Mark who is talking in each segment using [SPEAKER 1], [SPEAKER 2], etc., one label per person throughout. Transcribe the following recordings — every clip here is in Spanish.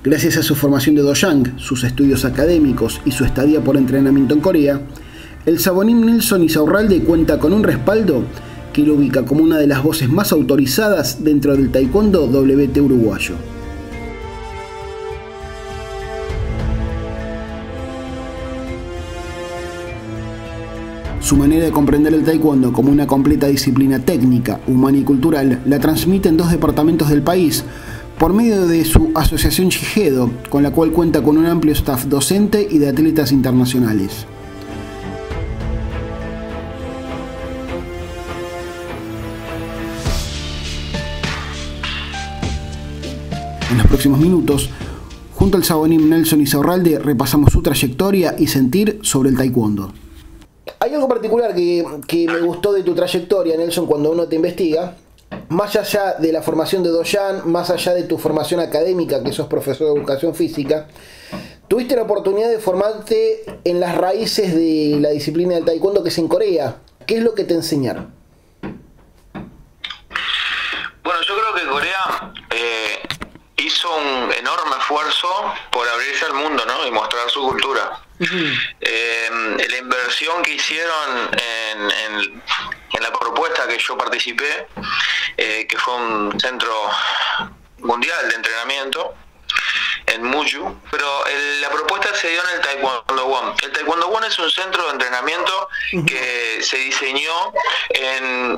[SPEAKER 1] Gracias a su formación de Do-Jang, sus estudios académicos y su estadía por entrenamiento en Corea, el Sabonim Nelson Insaurralde cuenta con un respaldo que lo ubica como una de las voces más autorizadas dentro del taekwondo WT uruguayo. Su manera de comprender el taekwondo como una completa disciplina técnica, humana y cultural la transmite en 2 departamentos del país por medio de su asociación Jijedo, con la cual cuenta con un amplio staff docente y de atletas internacionales. En los próximos minutos, junto al Sabonim Nelson Insaurralde, repasamos su trayectoria y sentir sobre el taekwondo. Hay algo particular que me gustó de tu trayectoria, Nelson, cuando uno te investiga. Más allá de la formación de Do-Jang, más allá de tu formación académica, que sos profesor de educación física, tuviste la oportunidad de formarte en las raíces de la disciplina del taekwondo, que es en Corea. ¿Qué es lo que te enseñaron?
[SPEAKER 2] Bueno, yo creo que Corea hizo un enorme esfuerzo por abrirse al mundo, ¿no? Y mostrar su cultura. La inversión que hicieron en la propuesta que yo participé, que fue un centro mundial de entrenamiento en Muju, pero la propuesta se dio en el Taekwondo Won. El Taekwondo Won es un centro de entrenamiento que se diseñó en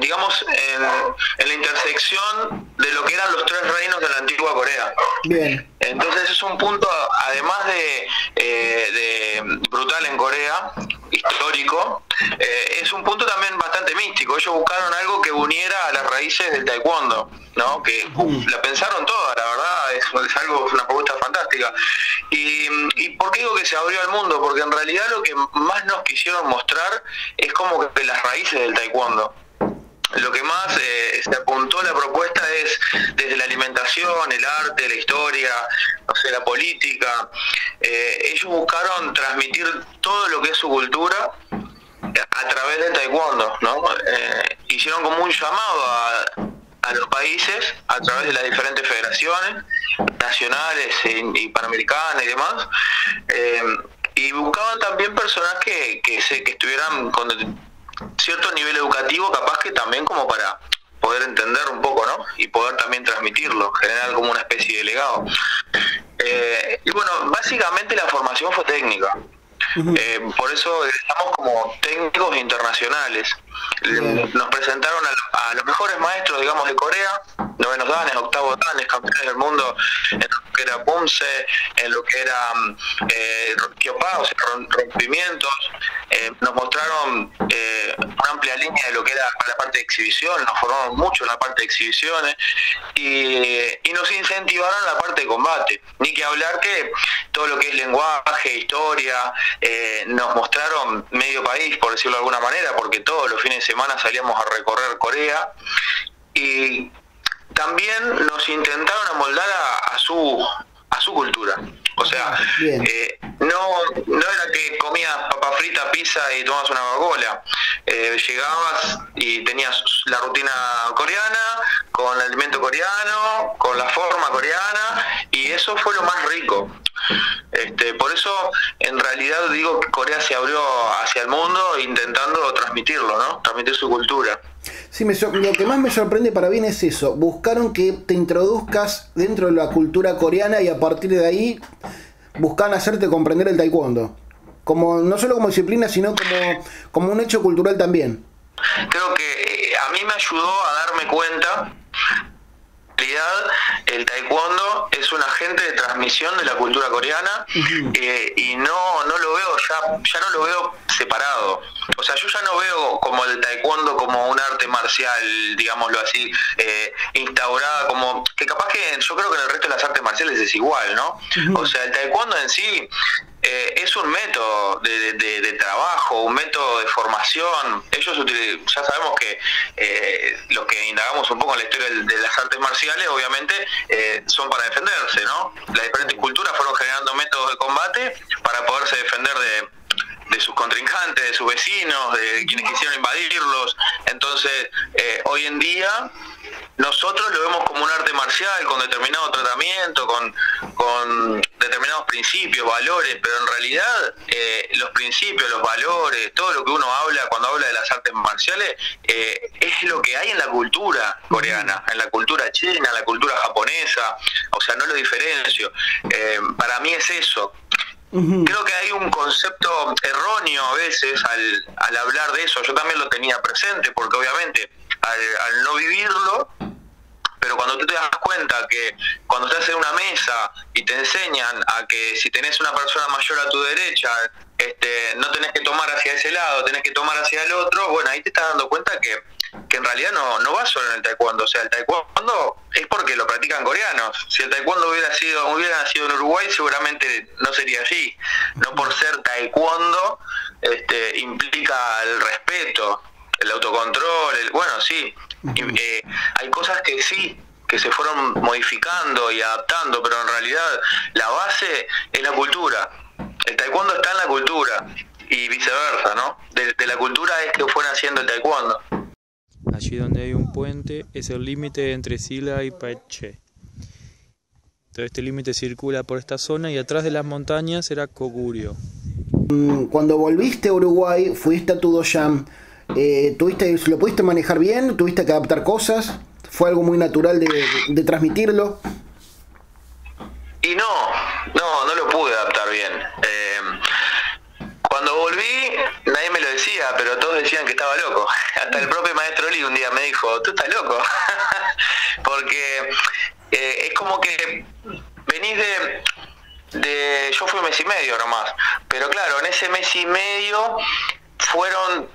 [SPEAKER 2] la intersección de lo que eran los 3 reinos de la antigua Corea.
[SPEAKER 1] Bien.
[SPEAKER 2] Entonces es un punto, además de brutal en Corea, histórico, es un punto también bastante místico. Ellos buscaron algo que uniera a las raíces del taekwondo, ¿no? Que la pensaron toda, la verdad, es algo, es una propuesta fantástica. ¿Y por qué digo que se abrió al mundo? Porque en realidad lo que más nos quisieron mostrar es como que las raíces del taekwondo. Lo que más se apuntó a la propuesta es desde la alimentación, el arte, la historia, no sé, la política. Ellos buscaron transmitir todo lo que es su cultura a través del taekwondo, ¿no? Hicieron como un llamado a los países a través de las diferentes federaciones nacionales y panamericanas y demás, y buscaban también personas que estuvieran con cierto nivel educativo, capaz que también como para poder entender un poco, ¿no? Y poder también transmitirlo, generar como una especie de legado. Y bueno, básicamente la formación fue técnica. Por eso estamos como técnicos internacionales. Nos presentaron a los mejores maestros, digamos, de Corea, 9º danes, 8º danes, campeones del mundo en lo que era Pumse, en lo que era Kyopa, o sea, rompimientos. Nos mostraron una amplia línea de lo que era la parte de exhibición, nos formamos mucho en la parte de exhibiciones y nos incentivaron la parte de combate. Ni que hablar que todo lo que es lenguaje, historia, nos mostraron medio país, por decirlo de alguna manera, porque todos los fines de semana salíamos a recorrer Corea, y también nos intentaron amoldar a su cultura. O sea, no era que comías papa frita, pizza y tomabas una Coca-Cola. Llegabas y tenías la rutina coreana, con el alimento coreano, con la forma coreana, y eso fue lo más rico. Por eso, en realidad, digo que Corea se abrió hacia el mundo intentando transmitirlo, ¿no? Transmitir su cultura.
[SPEAKER 1] Sí, lo que más me sorprende para bien es eso. Buscaron que te introduzcas dentro de la cultura coreana y a partir de ahí buscan hacerte comprender el taekwondo. No solo como disciplina, sino como un hecho cultural también.
[SPEAKER 2] Creo que a mí me ayudó a darme cuenta. En realidad, el taekwondo es un agente de transmisión de la cultura coreana, y no lo veo, ya no lo veo separado. O sea, yo ya no veo como el taekwondo como un arte marcial, digámoslo así, instaurada como, que capaz que yo creo que en el resto de las artes marciales es igual, ¿no? O sea, el taekwondo en sí es un método de trabajo, un método de formación. Ellos ya sabemos que los que indagamos un poco en la historia de las artes marciales, obviamente, son para defenderse, ¿no? Las diferentes culturas fueron generando métodos de combate para poderse defender de sus contrincantes, de sus vecinos, de quienes quisieron invadirlos. Entonces, hoy en día nosotros lo vemos como un arte marcial, con determinado tratamiento, con determinados principios, valores, pero en realidad los principios, los valores, todo lo que uno habla cuando habla de las artes marciales, es lo que hay en la cultura coreana, en la cultura china, en la cultura japonesa, o sea, no lo diferencio. Para mí es eso. Creo que hay un concepto erróneo a veces al hablar de eso. Yo también lo tenía presente, porque obviamente al no vivirlo, pero cuando tú te das cuenta que cuando estás en una mesa y te enseñan a que si tenés una persona mayor a tu derecha, no tenés que tomar hacia ese lado, tenés que tomar hacia el otro, bueno, ahí te estás dando cuenta que en realidad no va solo en el taekwondo. O sea, el taekwondo es porque lo practican coreanos. Si el taekwondo hubiera nacido en Uruguay, seguramente no sería así. No por ser taekwondo implica el respeto, el autocontrol, bueno, sí. Hay cosas que sí, que se fueron modificando y adaptando, pero en realidad la base es la cultura. El taekwondo está en la cultura y viceversa, ¿no? De la cultura es que fue naciendo el taekwondo.
[SPEAKER 3] Allí donde hay un puente es el límite entre Silla y Pache. Todo este límite circula por esta zona y atrás de las montañas era Koguryo.
[SPEAKER 1] Cuando volviste a Uruguay, fuiste a tu dojan, ¿lo pudiste manejar bien? ¿Tuviste que adaptar cosas? ¿Fue algo muy natural de transmitirlo?
[SPEAKER 2] Y no lo pude adaptar bien. Cuando volví, nadie me lo decía, pero todos decían que estaba loco. Hasta el propio maestro Lee un día me dijo, tú estás loco. Porque es como que venís yo fui un mes y medio nomás, pero claro, en ese mes y medio fueron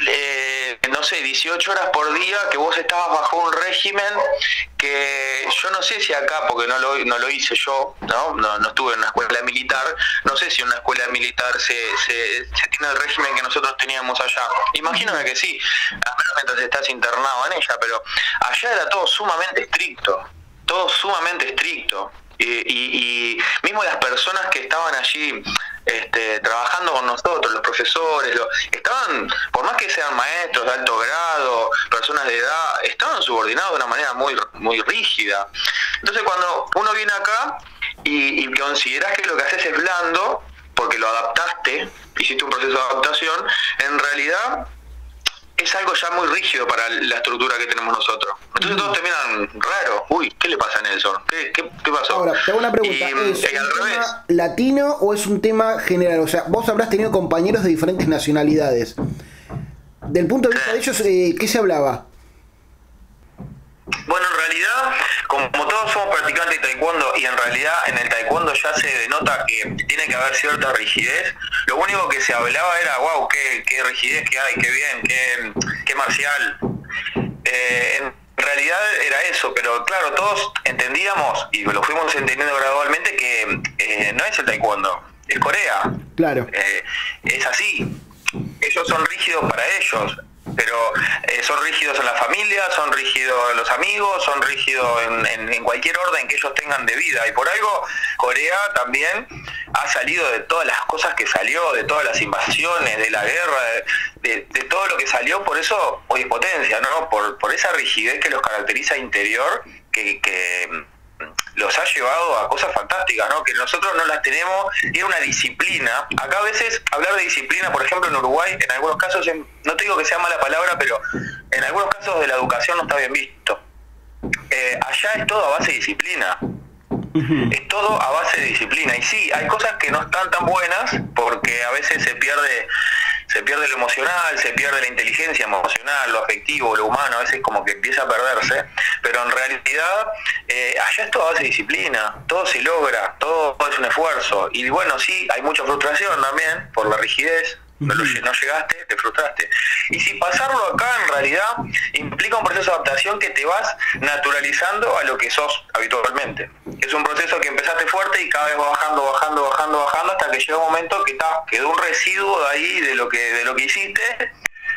[SPEAKER 2] 18 horas por día que vos estabas bajo un régimen que yo no sé si acá, porque no lo hice yo, no estuve en una escuela militar, no sé si en una escuela militar se tiene el régimen que nosotros teníamos allá. Imagíname que sí, al menos mientras estás internado en ella, pero allá era todo sumamente estricto, y mismo las personas que estaban allí trabajando con nosotros, los profesores, estaban, por más que sean maestros de alto grado, personas de edad, estaban subordinados de una manera muy, muy rígida. Entonces cuando uno viene acá y consideras que lo que haces es blando, porque lo adaptaste, hiciste un proceso de adaptación, en realidad es algo ya muy rígido para la estructura que tenemos nosotros. Entonces todos terminan raros. Uy, ¿qué le pasa a Nelson? ¿Qué pasó?
[SPEAKER 1] Ahora, te hago una pregunta. ¿Es un tema latino o es un tema general? O sea, vos habrás tenido compañeros de diferentes nacionalidades. Del punto de vista de ellos, ¿qué se hablaba?
[SPEAKER 2] Bueno, en realidad, como todos somos practicantes de taekwondo, y en realidad en el taekwondo ya se denota que tiene que haber cierta rigidez, lo único que se hablaba era, wow, qué rigidez que hay, qué bien, qué marcial. En realidad era eso, pero claro, todos entendíamos, y lo fuimos entendiendo gradualmente, que no es el taekwondo, es Corea. Claro. Es así. Ellos son rígidos para ellos, pero son rígidos en la familia, son rígidos en los amigos, son rígidos en cualquier orden que ellos tengan de vida. Y por algo Corea también ha salido de todas las cosas que salió, de todas las invasiones, de la guerra, de todo lo que salió. Por eso hoy es potencia, ¿no? Por esa rigidez que los caracteriza interior, que los ha llevado a cosas fantásticas, ¿no? Que nosotros no las tenemos, y es una disciplina. Acá a veces hablar de disciplina, por ejemplo en Uruguay, en algunos casos, no te digo que sea mala palabra, pero en algunos casos de la educación no está bien visto. Allá es todo a base de disciplina. Es todo a base de disciplina. Y sí, hay cosas que no están tan buenas, porque a veces se pierde lo emocional, se pierde la inteligencia emocional, lo afectivo, lo humano, a veces como que empieza a perderse, pero en realidad allá es todo a base de disciplina, todo se logra, todo es un esfuerzo. Y bueno, sí, hay mucha frustración también por la rigidez. No llegaste, te frustraste. Y si pasarlo acá en realidad implica un proceso de adaptación que te vas naturalizando a lo que sos habitualmente. Es un proceso que empezaste fuerte y cada vez va bajando hasta que llega un momento que quedó un residuo de ahí de lo que hiciste.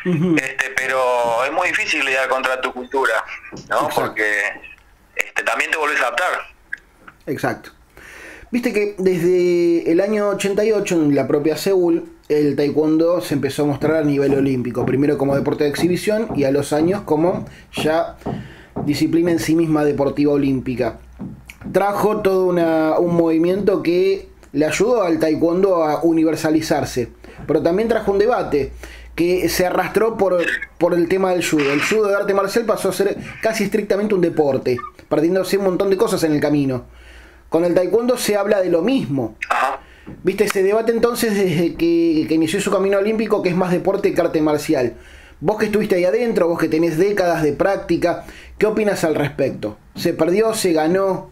[SPEAKER 2] Pero es muy difícil lidiar contra tu cultura, ¿no? Exacto. Porque también te volvés a adaptar.
[SPEAKER 1] Exacto. Viste que desde el año 88 en la propia Seúl el taekwondo se empezó a mostrar a nivel olímpico, primero como deporte de exhibición y a los años como ya disciplina en sí misma deportiva olímpica. Trajo todo un movimiento que le ayudó al taekwondo a universalizarse, pero también trajo un debate que se arrastró por el tema del judo. El judo de arte marcial pasó a ser casi estrictamente un deporte, perdiéndose un montón de cosas en el camino. Con el taekwondo se habla de lo mismo. ¿Viste ese debate entonces desde que inició su camino olímpico, que es más deporte que arte marcial? Vos que estuviste ahí adentro, vos que tenés décadas de práctica, ¿qué opinas al respecto? ¿Se perdió? ¿Se ganó?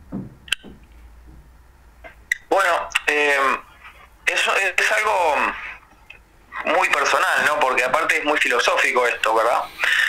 [SPEAKER 2] Bueno, eso es algo muy personal, ¿no? Porque aparte es muy filosófico esto, ¿verdad?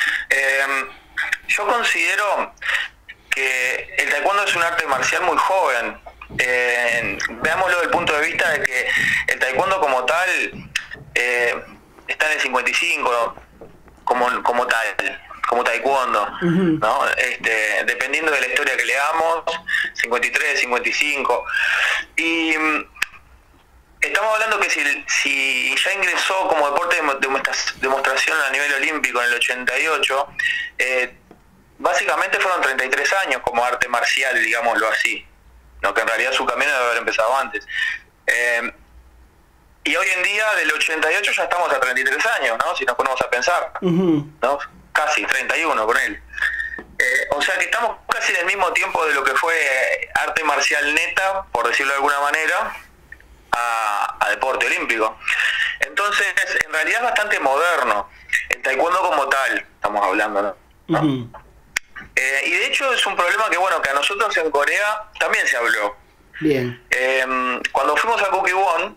[SPEAKER 2] Yo considero que el taekwondo es un arte marcial muy joven. Veámoslo desde el punto de vista de que el taekwondo como tal está en el 55 como tal, como taekwondo, ¿no? Dependiendo de la historia que leamos, 53, 55. Y estamos hablando que si ya ingresó como deporte de demostración a nivel olímpico en el 88, básicamente fueron 33 años como arte marcial, digámoslo así, ¿no? Que en realidad su camino debe haber empezado antes. Y hoy en día, del 88 ya estamos a 33 años, ¿no? Si nos ponemos a pensar, ¿no? Casi 31 con él. O sea que estamos casi en el mismo tiempo de lo que fue arte marcial neta, por decirlo de alguna manera, a deporte olímpico. Entonces, en realidad es bastante moderno. El taekwondo como tal, estamos hablando, ¿no? Y de hecho es un problema que, bueno, que a nosotros en Corea también se habló.
[SPEAKER 1] Bien.
[SPEAKER 2] Cuando fuimos a Kukkiwon,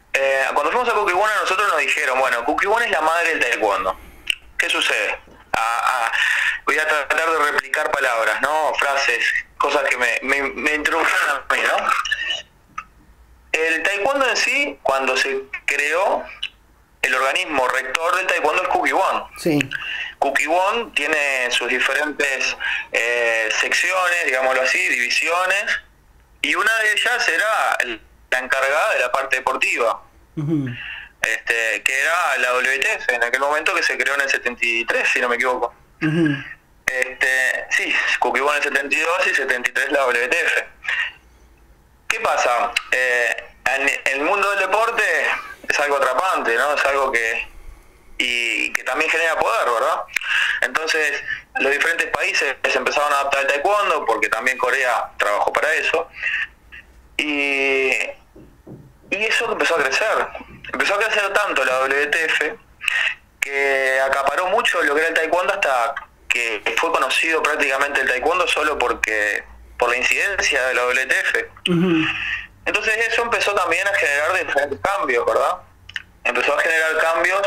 [SPEAKER 2] a nosotros nos dijeron, bueno, Kukkiwon es la madre del taekwondo. ¿Qué sucede? Voy a tratar de replicar palabras, ¿no? Frases, cosas que me introdujeron a mí, ¿no? El taekwondo en sí, cuando se creó, el organismo rector del taekwondo es Kukkiwon.
[SPEAKER 1] Sí.
[SPEAKER 2] Kukkiwon tiene sus diferentes secciones, digámoslo así, divisiones, y una de ellas era la encargada de la parte deportiva, que era la WTF, en aquel momento, que se creó en el 73, si no me equivoco. Sí, Kukkiwon en el 72 y 73 la WTF. ¿Qué pasa? En el mundo del deporte es algo atrapante, ¿no? Es algo que también genera poder, ¿verdad? Entonces, los diferentes países se empezaron a adaptar al taekwondo, porque también Corea trabajó para eso. Y eso empezó a crecer. Empezó a crecer tanto la WTF que acaparó mucho lo que era el taekwondo, hasta que fue conocido prácticamente el taekwondo solo por la incidencia de la WTF. Entonces eso empezó también a generar diferentes cambios, ¿verdad? Empezó a generar cambios,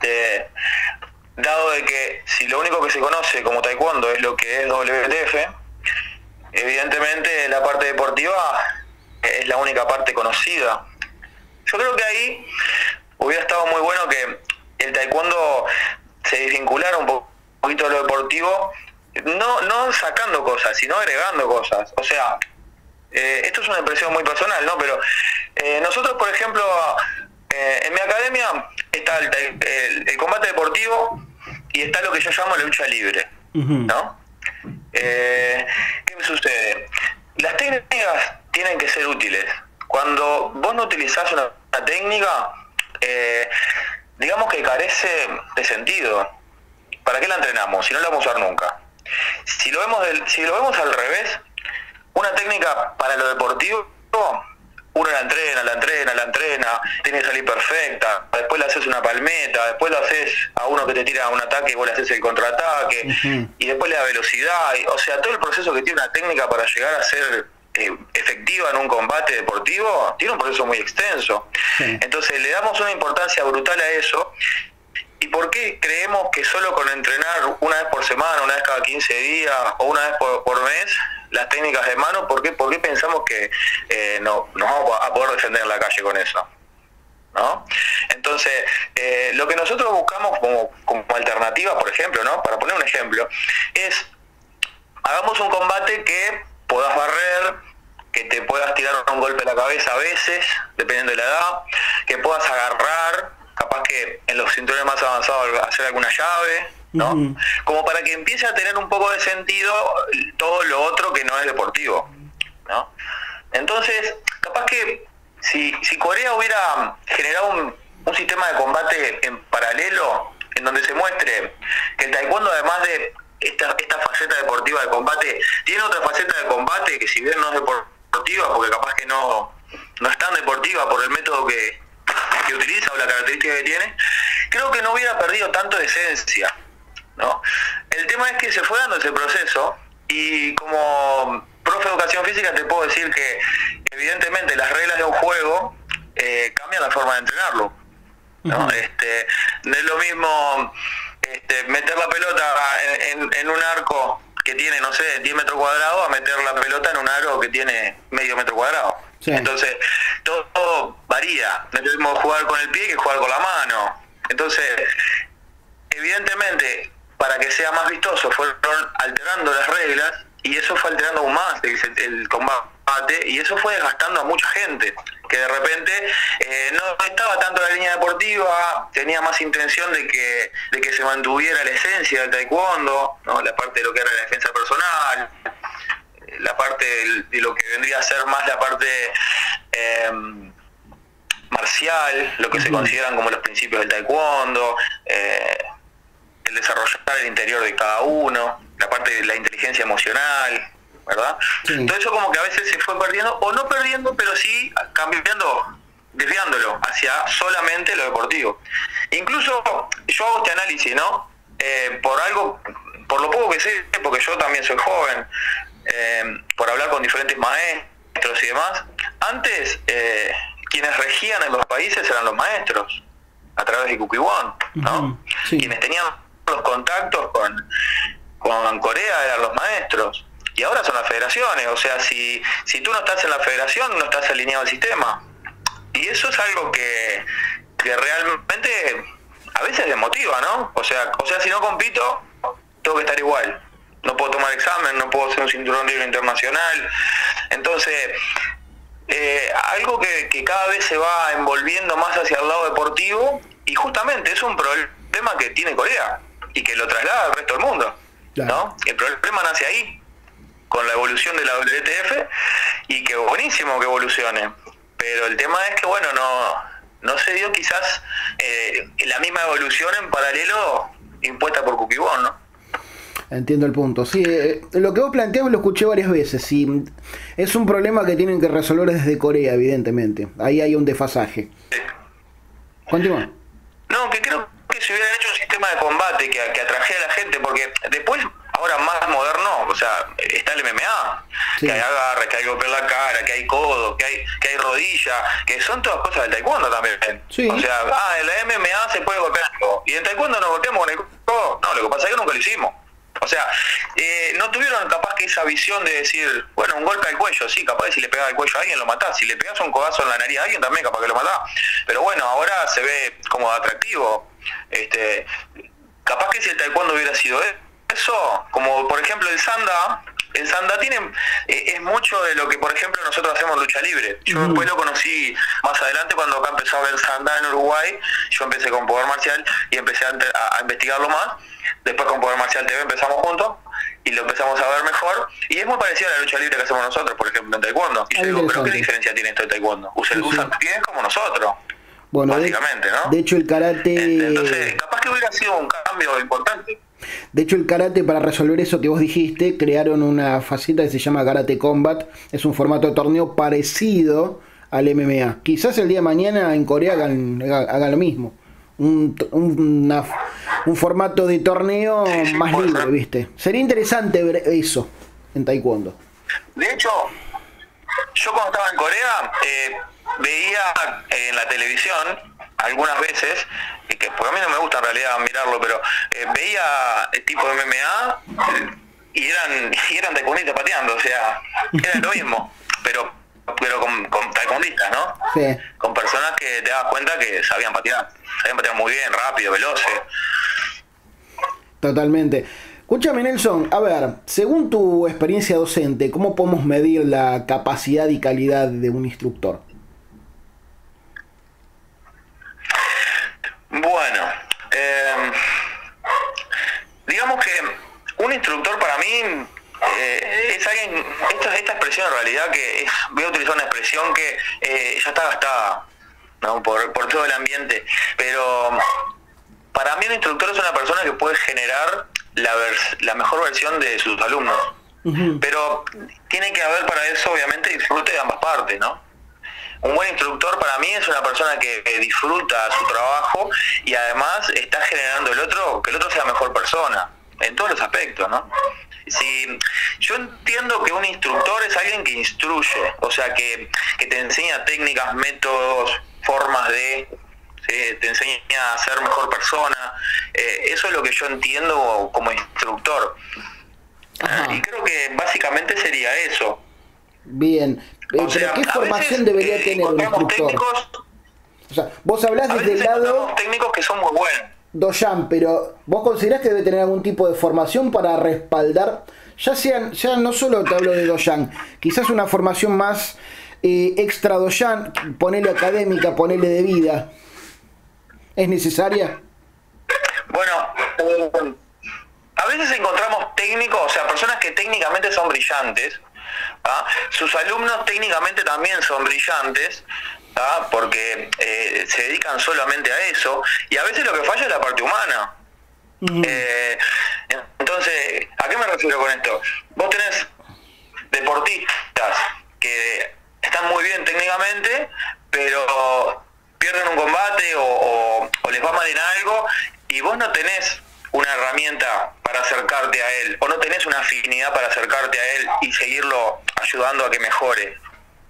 [SPEAKER 2] dado de que si lo único que se conoce como taekwondo es lo que es WTF, evidentemente la parte deportiva es la única parte conocida. Yo creo que ahí hubiera estado muy bueno que el taekwondo se desvinculara un poquito de lo deportivo, no sacando cosas, sino agregando cosas. O sea, esto es una impresión muy personal, ¿no? Pero nosotros, por ejemplo, en mi academia está el combate deportivo y está lo que yo llamo la lucha libre, ¿no? ¿Qué me sucede? Las técnicas tienen que ser útiles. Cuando vos no utilizás una técnica, digamos que carece de sentido. ¿Para qué la entrenamos si no la vamos a usar nunca? Si lo vemos al revés, una técnica para lo deportivo, uno la entrena, tiene que salir perfecta, después le haces una palmeta, después lo haces a uno que te tira un ataque y vos le haces el contraataque, y después le da velocidad, o sea, todo el proceso que tiene una técnica para llegar a ser efectiva en un combate deportivo, tiene un proceso muy extenso. Entonces le damos una importancia brutal a eso. ¿Y por qué creemos que solo con entrenar una vez por semana, una vez cada 15 días o una vez por mes las técnicas de mano, por qué pensamos que no nos vamos a poder defender en la calle con eso? ¿No? Entonces, lo que nosotros buscamos como alternativa, por ejemplo, ¿no? Para poner un ejemplo, es hagamos un combate que puedas barrer, que te puedas tirar un golpe a la cabeza a veces, dependiendo de la edad, que puedas agarrar, capaz que en los cinturones más avanzados hacer alguna llave, ¿no? Como para que empiece a tener un poco de sentido todo lo otro que no es deportivo, ¿no? Entonces, capaz que si Corea hubiera generado un sistema de combate en paralelo, en donde se muestre que el taekwondo, además de esta faceta deportiva de combate, tiene otra faceta de combate que, si bien no es deportiva, porque capaz que no es tan deportiva por el método que utiliza o la característica que tiene, creo que no hubiera perdido tanto de esencia, ¿no? El tema es que se fue dando ese proceso, y como profe de educación física te puedo decir que evidentemente las reglas de un juego cambian la forma de entrenarlo, ¿no? No es lo mismo meter la pelota en un arco que tiene, no sé, 10 metros cuadrados, a meter la pelota en un arco que tiene medio metro cuadrado. Sí. Entonces, todo varía. No es lo mismo jugar con el pie que jugar con la mano. Entonces, evidentemente, para que sea más vistoso, fueron alterando las reglas, y eso fue alterando aún más el combate, y eso fue desgastando a mucha gente, que de repente no estaba tanto en la línea deportiva, tenía más intención de que se mantuviera la esencia del taekwondo, ¿no? La parte de lo que era la defensa personal, la parte de lo que vendría a ser más la parte marcial, lo que se consideran como los principios del taekwondo, el desarrollar el interior de cada uno, la parte de la inteligencia emocional, ¿verdad? Sí. Todo eso como que a veces se fue perdiendo, o no perdiendo, pero sí cambiando, desviándolo hacia solamente lo deportivo. Incluso yo hago este análisis, ¿no? Por lo poco que sé, porque yo también soy joven, por hablar con diferentes maestros y demás, antes quienes regían en los países eran los maestros, a través de Kukiwon, ¿no? Sí. Quienes tenían los contactos con Corea eran los maestros, y ahora son las federaciones. O sea, si tú no estás en la federación, no estás alineado al sistema, y eso es algo que realmente a veces desmotiva, ¿no? O sea, si no compito, tengo que estar igual, no puedo tomar examen, no puedo hacer un cinturón negro internacional. Entonces, algo que cada vez se va envolviendo más hacia el lado deportivo, y justamente es un problema que tiene Corea y que lo traslada al resto del mundo, ¿no? El problema nace ahí, con la evolución de la WTF, y que buenísimo que evolucione, pero el tema es que, bueno, no se dio quizás la misma evolución en paralelo impuesta por Kukiwon, ¿no?
[SPEAKER 1] Entiendo el punto. Sí, lo que vos planteás lo escuché varias veces, y es un problema que tienen que resolver desde Corea, evidentemente. Ahí hay un desfasaje.
[SPEAKER 2] Sí.
[SPEAKER 1] Continúa.
[SPEAKER 2] No, que creo que si hubieran hecho un sistema de combate que atrajera a la gente, porque después, ahora más moderno, o sea, está el MMA, sí, que hay agarre, que hay golpe en la cara, que hay codo, que hay rodilla, que son todas cosas del taekwondo también. Sí. O sea, en la MMA se puede golpear, y en taekwondo nos golpeamos con el codo. No, lo que pasa es que nunca lo hicimos. O sea, no tuvieron capaz que esa visión de decir, bueno, un golpe al cuello, sí, capaz que si le pegás al cuello a alguien lo matás, si le pegás un codazo en la nariz a alguien también capaz que lo matás, pero bueno, ahora se ve como atractivo. Capaz que si el taekwondo hubiera sido eso, como por ejemplo el sanda tiene es mucho de lo que por ejemplo nosotros hacemos en lucha libre. Yo después lo conocí más adelante, cuando acá empezó a ver sanda en Uruguay. Yo empecé con Poder Marcial y empecé a investigarlo más. Después con Poder Marcial TV empezamos juntos y lo empezamos a ver mejor, y es muy parecido a la lucha libre que hacemos nosotros, por ejemplo, en taekwondo. Y yo digo, ¿pero qué diferencia tiene esto de taekwondo? Usan pies como nosotros, bueno, básicamente, ¿no?
[SPEAKER 1] De hecho el karate...
[SPEAKER 2] Entonces, capaz que hubiera sido un cambio importante.
[SPEAKER 1] De hecho el karate, para resolver eso que vos dijiste, crearon una faceta que se llama Karate Combat. Es un formato de torneo parecido al MMA. Quizás el día de mañana en Corea hagan lo mismo. Un formato de torneo más libre, ¿viste? Sería interesante ver eso en taekwondo.
[SPEAKER 2] De hecho, yo cuando estaba en Corea veía en la televisión algunas veces, que porque a mí no me gusta en realidad mirarlo, pero veía el tipo de MMA y eran taekwondistas pateando, o sea, era lo mismo, pero con taekwondistas, ¿no? Sí. Con personas que te das cuenta que sabían patear muy bien, rápido, veloces.
[SPEAKER 1] Totalmente. Escúchame, Nelson, a ver, según tu experiencia docente, ¿cómo podemos medir la capacidad y calidad de un instructor?
[SPEAKER 2] Bueno, es alguien, esta expresión en realidad voy a utilizar una expresión que ya está gastada, ¿no? por todo el ambiente, pero para mí un instructor es una persona que puede generar la mejor versión de sus alumnos, pero tiene que haber para eso obviamente disfrute de ambas partes, ¿no? Un buen instructor para mí es una persona que disfruta su trabajo y además está generando que el otro sea mejor persona, en todos los aspectos, ¿no? Si yo entiendo que un instructor es alguien que instruye, o sea, que te enseña técnicas, métodos, formas te enseña a ser mejor persona, eso es lo que yo entiendo como instructor. Y creo que básicamente sería eso.
[SPEAKER 1] Bien, pero ¿qué formación debería tener un instructor? O sea, vos hablás desde el lado
[SPEAKER 2] técnicos que son muy buenos.
[SPEAKER 1] Doyan, pero ¿vos considerás que debe tener algún tipo de formación para respaldar, ya no solo te hablo de Doyan, quizás una formación más extra Doyan, ponele académica, ponele de vida? ¿Es necesaria?
[SPEAKER 2] Bueno, a veces encontramos técnicos, o sea, personas que técnicamente son brillantes, sus alumnos técnicamente también son brillantes, porque se dedican solamente a eso, y a veces lo que falla es la parte humana. Entonces, ¿a qué me refiero con esto? Vos tenés deportistas que están muy bien técnicamente, pero pierden un combate o les va mal en algo, y vos no tenés una herramienta para acercarte a él, o no tenés una afinidad para acercarte a él y seguirlo ayudando a que mejore.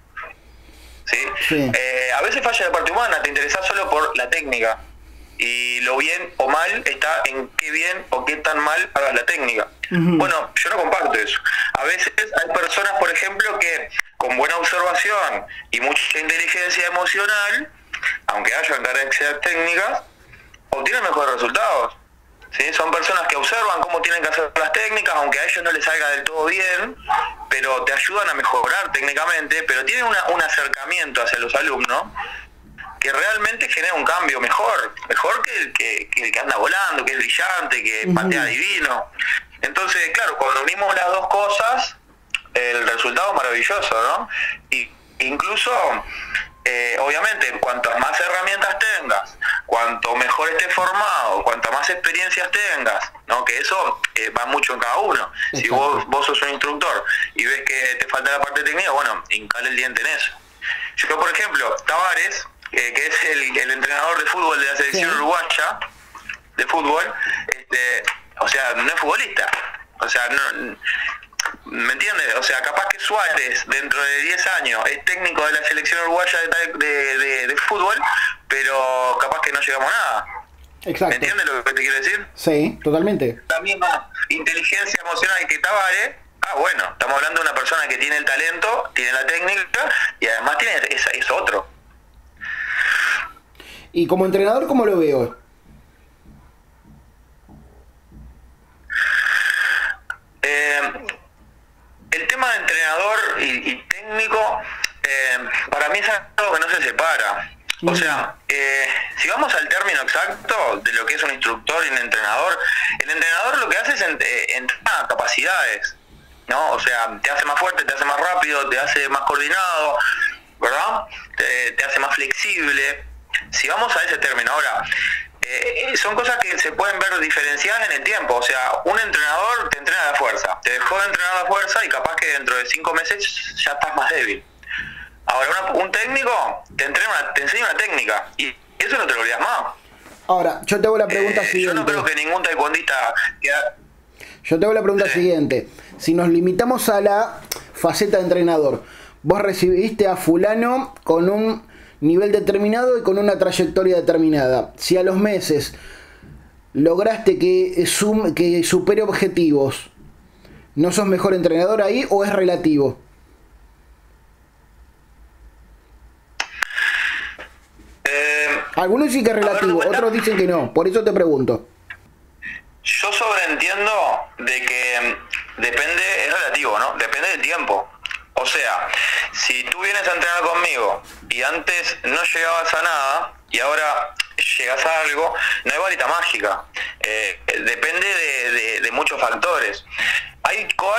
[SPEAKER 2] ¿Sí? A veces falla la parte humana, te interesás solo por la técnica, y lo bien o mal está en qué bien o qué tan mal hagas la técnica. Bueno, yo no comparto eso. A veces hay personas, por ejemplo, que con buena observación y mucha inteligencia emocional, aunque hayan carencias técnicas, obtienen mejores resultados. ¿Sí? Son personas que observan cómo tienen que hacer las técnicas, aunque a ellos no les salga del todo bien, pero te ayudan a mejorar técnicamente, pero tienen un acercamiento hacia los alumnos que realmente genera un cambio mejor que el que anda volando, que es brillante, que patea divino. Entonces, claro, cuando unimos las dos cosas, el resultado es maravilloso, ¿no? Y incluso, obviamente, cuantas más herramientas tengas, cuanto mejor estés formado, cuantas más experiencias tengas, ¿no? Que eso va mucho en cada uno. Exacto. Si vos sos un instructor y ves que te falta la parte técnica, bueno, hincale el diente en eso. Yo, por ejemplo, Tavares, que es el entrenador de fútbol de la selección uruguaya de fútbol, o sea, no es futbolista, o sea, no, ¿me entiendes? O sea, capaz que Suárez dentro de 10 años es técnico de la selección uruguaya de fútbol, pero capaz que no llegamos a nada.
[SPEAKER 1] Exacto.
[SPEAKER 2] ¿Me entiendes lo que te quiero decir?
[SPEAKER 1] Sí, totalmente.
[SPEAKER 2] La misma inteligencia emocional que Tavares. Bueno, estamos hablando de una persona que tiene el talento, tiene la técnica y además tiene es otro.
[SPEAKER 1] Y como entrenador, ¿cómo lo veo?
[SPEAKER 2] El tema de entrenador y técnico, para mí es algo que no se separa. O sea, si vamos al término exacto de lo que es un instructor y un entrenador, el entrenador lo que hace es entrenar capacidades, ¿no? O sea, te hace más fuerte, te hace más rápido, te hace más coordinado, ¿verdad? Te hace más flexible. Si vamos a ese término, ahora, son cosas que se pueden ver diferenciadas en el tiempo. O sea, un entrenador te entrena la fuerza, te dejó de entrenar la fuerza y capaz que dentro de 5 meses ya estás más débil. Ahora, un técnico te enseña una técnica y eso no te lo olvidas más.
[SPEAKER 1] Ahora, yo te hago la pregunta siguiente.
[SPEAKER 2] Yo no creo que ningún taekwondista...
[SPEAKER 1] Yo te hago la pregunta siguiente. Si nos limitamos a la faceta de entrenador, vos recibiste a fulano con un nivel determinado y con una trayectoria determinada. Si a los meses lograste que supere objetivos, ¿no sos mejor entrenador ahí o es relativo? Algunos dicen que es relativo, otros dicen que no. Por eso te pregunto.
[SPEAKER 2] Yo sobreentiendo de que depende, es relativo, ¿no? Depende del tiempo. O sea, si tú vienes a entrenar conmigo y antes no llegabas a nada y ahora llegas a algo, no hay varita mágica. Depende de muchos factores. Hay coach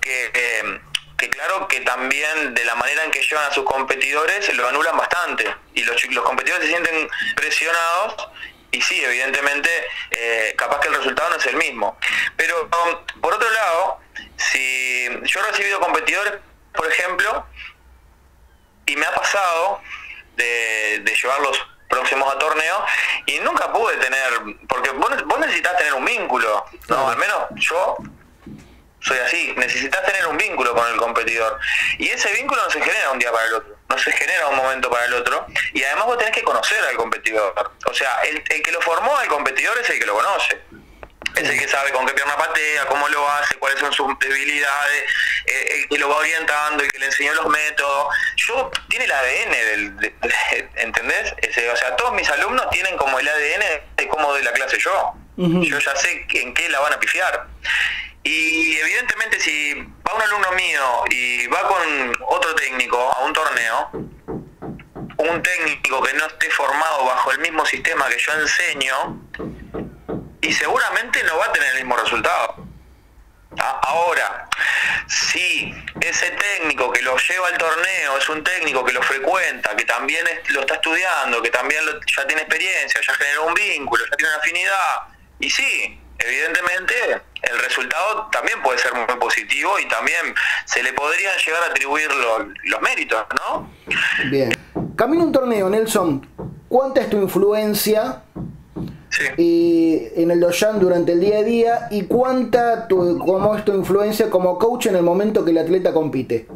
[SPEAKER 2] que claro que también de la manera en que llevan a sus competidores lo anulan bastante y los competidores se sienten presionados y sí, evidentemente capaz que el resultado no es el mismo, pero por otro lado, si yo he recibido competidores, por ejemplo, y me ha pasado de llevarlos próximos a torneos y nunca pude tener, porque vos necesitas tener un vínculo, ¿no? Al menos yo soy así, necesitas tener un vínculo con el competidor y ese vínculo no se genera un día para el otro, no se genera un momento para el otro y además vos tenés que conocer al competidor, o sea, el que lo formó al competidor es el que lo conoce, es el que sabe con qué pierna patea, cómo lo hace, cuáles son sus debilidades, el que lo va orientando, el que le enseñó los métodos. Tiene el ADN ¿entendés? O sea, todos mis alumnos tienen como el ADN de cómo doy la clase yo. Yo ya sé en qué la van a pifiar. Y evidentemente si va un alumno mío y va con otro técnico a un torneo, un técnico que no esté formado bajo el mismo sistema que yo enseño, y seguramente no va a tener el mismo resultado. Ahora, si ese técnico que lo lleva al torneo es un técnico que lo frecuenta, que también lo está estudiando, que también ya tiene experiencia, ya generó un vínculo, ya tiene una afinidad, y sí, evidentemente el resultado también puede ser muy positivo y también se le podrían llegar a atribuir los méritos, ¿no?
[SPEAKER 1] Bien. Camino a un torneo, Nelson, ¿cuánta es tu influencia en el dojan durante el día a día y cómo es tu influencia como coach en el momento que el atleta compite?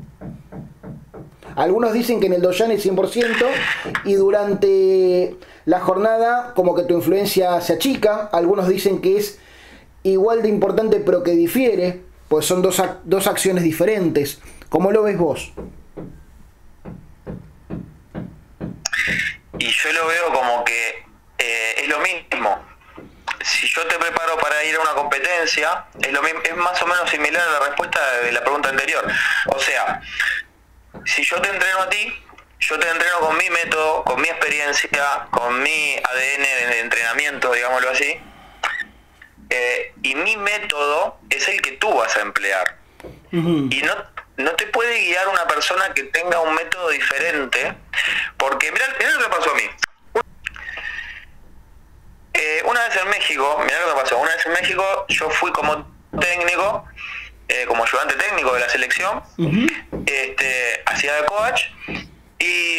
[SPEAKER 1] Algunos dicen que en el dojan es 100% y durante la jornada como que tu influencia se achica. Algunos dicen que es igual de importante pero que difiere, pues son dos acciones diferentes. ¿Cómo lo ves vos?
[SPEAKER 2] Y yo lo veo como que es lo mismo. Si yo te preparo para ir a una competencia, es más o menos similar a la respuesta de la pregunta anterior. O sea, si yo te entreno a ti, yo te entreno con mi método, con mi experiencia, con mi ADN de entrenamiento, digámoslo así, y mi método es el que tú vas a emplear. Y no te puede guiar una persona que tenga un método diferente, porque mirá lo que pasó a mí. Una vez en México, mirá lo que pasó, una vez en México yo fui como técnico, como ayudante técnico de la selección, hacía de coach, y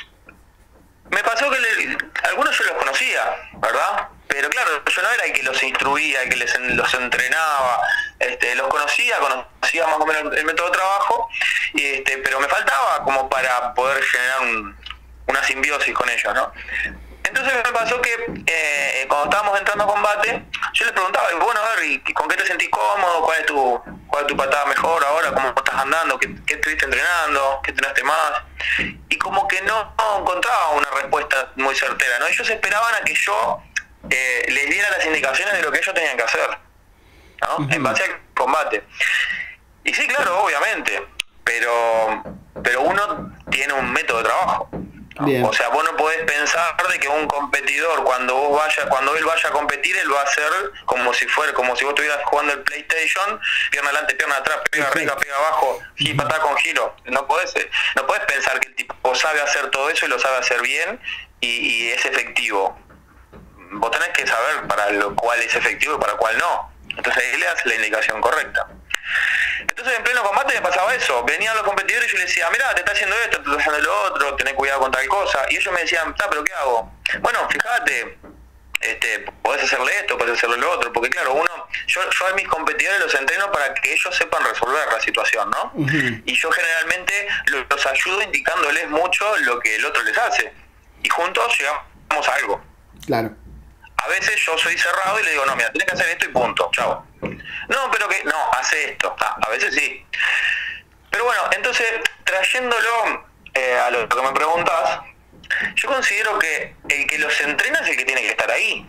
[SPEAKER 2] me pasó que algunos yo los conocía, ¿verdad? Pero claro, yo no era el que los instruía, el que los entrenaba, los conocía más o menos el método de trabajo, pero me faltaba como para poder generar una simbiosis con ellos, ¿no? Entonces me pasó que cuando estábamos entrando a combate, yo les preguntaba, y bueno, a ver, ¿y con qué te sentís cómodo? ¿Cuál es tu patada mejor ahora? ¿Cómo estás andando? ¿Qué estuviste entrenando? ¿Qué entrenaste más? Y como que no encontraba una respuesta muy certera, ¿no? Ellos esperaban a que yo les diera las indicaciones de lo que ellos tenían que hacer, ¿no? En base al combate. Y sí, claro, obviamente, pero uno tiene un método de trabajo. ¿No? O sea, vos no podés pensar de que un competidor cuando él vaya a competir, él va a hacer como si vos estuvieras jugando el PlayStation, pierna adelante, pierna atrás, pega arriba, pega abajo, y patada con giro. No podés pensar que el tipo sabe hacer todo eso y lo sabe hacer bien y es efectivo. Vos tenés que saber para lo cual es efectivo y para cuál no. Entonces ahí le das la indicación correcta. Entonces en pleno combate me pasaba eso, venían los competidores y yo les decía, mirá, te está haciendo esto, te está haciendo lo otro, tenés cuidado con tal cosa, y ellos me decían, pero ¿qué hago? Bueno, fíjate, podés hacerle esto, podés hacerle lo otro, porque claro, yo a mis competidores los entreno para que ellos sepan resolver la situación, ¿no? Y yo generalmente los ayudo indicándoles mucho lo que el otro les hace, y juntos llegamos a algo.
[SPEAKER 1] Claro.
[SPEAKER 2] A veces yo soy cerrado y le digo, no, mira, tenés que hacer esto y punto, chao. No, pero que, no, hace esto. A veces sí. Pero bueno, entonces, trayéndolo a lo que me preguntás, yo considero que el que los entrena es el que tiene que estar ahí.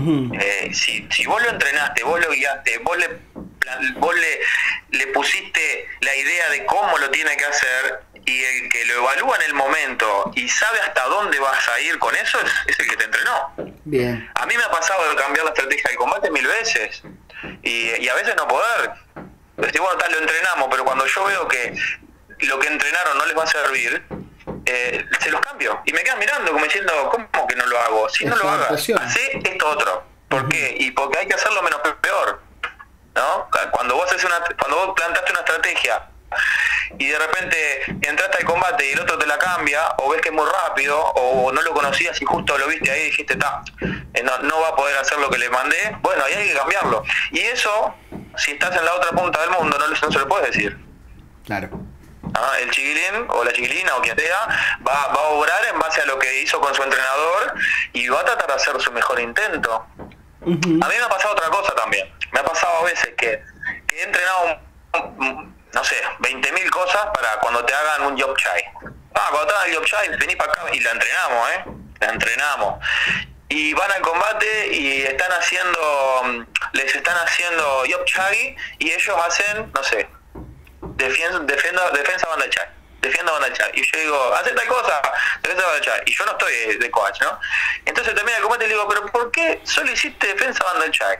[SPEAKER 2] Si vos lo entrenaste, vos lo guiaste, vos le pusiste la idea de cómo lo tiene que hacer, y el que lo evalúa en el momento y sabe hasta dónde vas a ir con eso es el que te entrenó.
[SPEAKER 1] Bien.
[SPEAKER 2] A mí me ha pasado de cambiar la estrategia del combate 1000 veces y a veces no poder. decir, bueno, tal, lo entrenamos, pero cuando yo veo que lo que entrenaron no les va a servir, se los cambio. Y me quedan mirando como diciendo, ¿cómo que no lo hago? Si no lo hagas, hacé esto otro. ¿Por qué? Y porque hay que hacerlo menos peor, ¿no? Cuando vos plantaste una estrategia y de repente entraste al combate y el otro te la cambia, o ves que es muy rápido, o no lo conocías y justo lo viste ahí y dijiste, no va a poder hacer lo que le mandé, bueno, ahí hay que cambiarlo. Y eso, si estás en la otra punta del mundo, no se lo puedes decir.
[SPEAKER 1] Claro.
[SPEAKER 2] El chiquilín o la chiquilina o quien sea va a obrar en base a lo que hizo con su entrenador y va a tratar de hacer su mejor intento. A mí me ha pasado otra cosa también. Me ha pasado a veces que he entrenado, no sé, 20.000 cosas para cuando te hagan un job chai. Cuando te hagan el job chai, vení para acá y la entrenamos, la entrenamos. Y van al combate y les están haciendo job chai y ellos hacen, no sé, defensa banda chai. Defienda banda chai. Y yo digo, hace tal cosa, defensa banda chai. Y yo no estoy de coach, ¿no? Entonces termina el combate y le digo, ¿pero por qué solo hiciste defensa banda chai?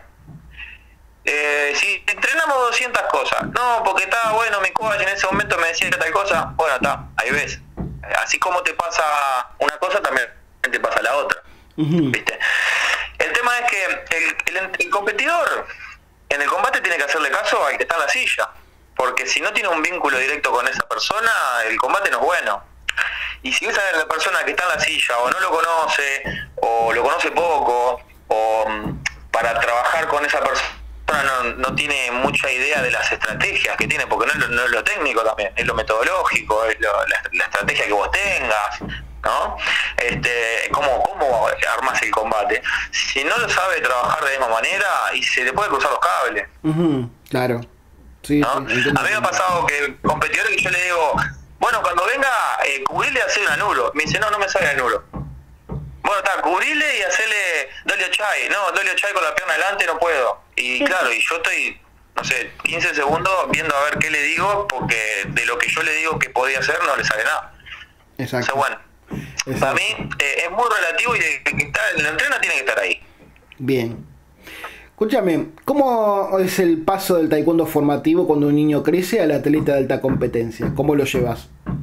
[SPEAKER 2] Si entrenamos 200 cosas, no, porque estaba bueno, mi coach en ese momento me decía tal cosa, bueno, está, ahí ves. Así como te pasa una cosa, también te pasa la otra. ¿Viste? El tema es que el competidor en el combate tiene que hacerle caso al que está en la silla. Porque si no tiene un vínculo directo con esa persona, el combate no es bueno. Y si esa es la persona que está en la silla, o no lo conoce, o lo conoce poco, o para trabajar con esa persona no tiene mucha idea de las estrategias que tiene, porque no es lo técnico también, es lo metodológico, es la estrategia que vos tengas, ¿no? ¿Cómo armás el combate? Si no lo sabe trabajar de la misma manera, y se le puede cruzar los cables.
[SPEAKER 1] Claro. Sí,
[SPEAKER 2] ¿no?
[SPEAKER 1] Sí,
[SPEAKER 2] a mí me ha pasado que el competidor que yo le digo, bueno, cuando venga, cubrirle y hacer un anulo. Me dice, no me sale el anulo. Bueno, cubrirle y hacerle dolio chai. No, dolio chai con la pierna adelante no puedo. Y claro, y yo estoy, no sé, 15 segundos viendo a ver qué le digo, porque de lo que yo le digo que podía hacer no le sale nada.
[SPEAKER 1] Exacto.
[SPEAKER 2] O sea, bueno, para mí es muy relativo y el que está en la entrena tiene que estar ahí.
[SPEAKER 1] Bien. Escúchame, ¿cómo es el paso del taekwondo formativo cuando un niño crece al atleta de alta competencia? ¿Cómo lo llevas?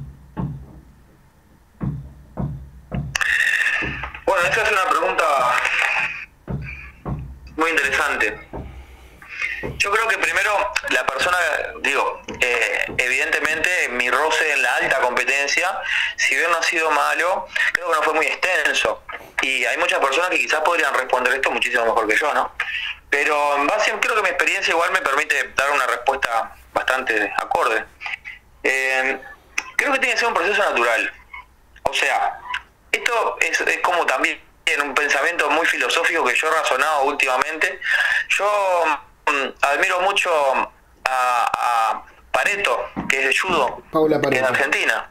[SPEAKER 2] Bueno, esa es una pregunta muy interesante. Yo creo que primero la persona, evidentemente mi roce en la alta competencia, si bien no ha sido malo, creo que no fue muy extenso. Y hay muchas personas que quizás podrían responder esto muchísimo mejor que yo, ¿no? Pero en base, creo que mi experiencia igual me permite dar una respuesta bastante acorde. Creo que tiene que ser un proceso natural. O sea, esto es como también un pensamiento muy filosófico que yo he razonado últimamente. Yo admiro mucho a Pareto, que es de judo,
[SPEAKER 1] Paula Pareto,
[SPEAKER 2] que es de Argentina.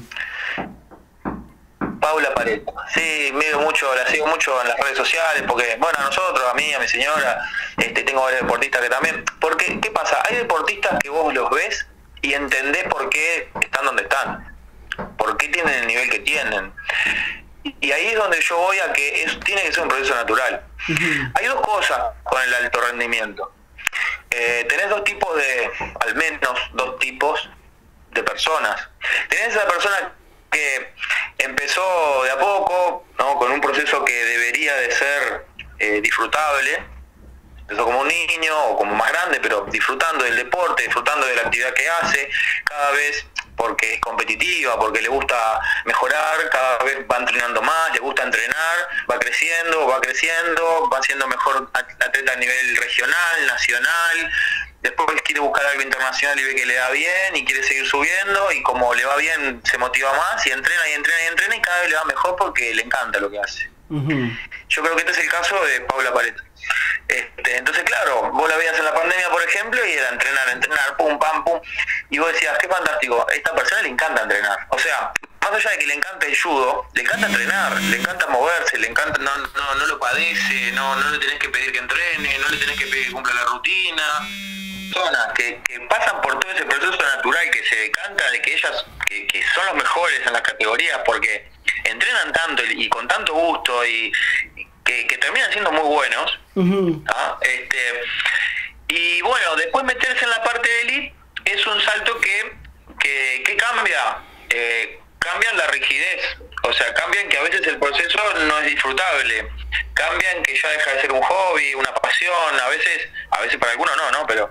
[SPEAKER 2] Paula Pareto. Sí, la sigo mucho en las redes sociales, porque, bueno, a nosotros, a mí, a mi señora, tengo varios deportistas que también. Porque, ¿qué pasa? Hay deportistas que vos los ves y entendés por qué están donde están, por qué tienen el nivel que tienen. Y ahí es donde yo voy a que tiene que ser un proceso natural. Hay dos cosas con el alto rendimiento. Tenés al menos dos tipos de personas. Tenés esa persona que empezó de a poco, ¿no? Con un proceso que debería de ser disfrutable. Empezó como un niño o como más grande, pero disfrutando del deporte, disfrutando de la actividad que hace, cada vez porque es competitiva, porque le gusta mejorar, cada vez va entrenando más, le gusta entrenar, va creciendo, va siendo mejor atleta a nivel regional, nacional. Después quiere buscar algo internacional y ve que le da bien y quiere seguir subiendo, y como le va bien se motiva más y entrena y cada vez le va mejor porque le encanta lo que hace. Yo creo que este es el caso de Paula Pareto. Entonces, claro, vos la veías en la pandemia, por ejemplo, y era entrenar, pum, pam, pum, y vos decías, qué fantástico, a esta persona le encanta entrenar. O sea, más allá de que le encanta el judo, le encanta entrenar, le encanta moverse, le encanta, no lo padece, no le tenés que pedir que entrene, no le tenés que pedir que cumpla la rutina. Personas que pasan por todo ese proceso natural, que se decanta de que ellas que son los mejores en las categorías porque entrenan tanto y con tanto gusto y que terminan siendo muy buenos, ¿no? Y bueno, después meterse en la parte de elite es un salto que cambia. Cambian la rigidez, o sea, cambian que a veces el proceso no es disfrutable, cambian que ya deja de ser un hobby, una pasión, a veces para algunos no, pero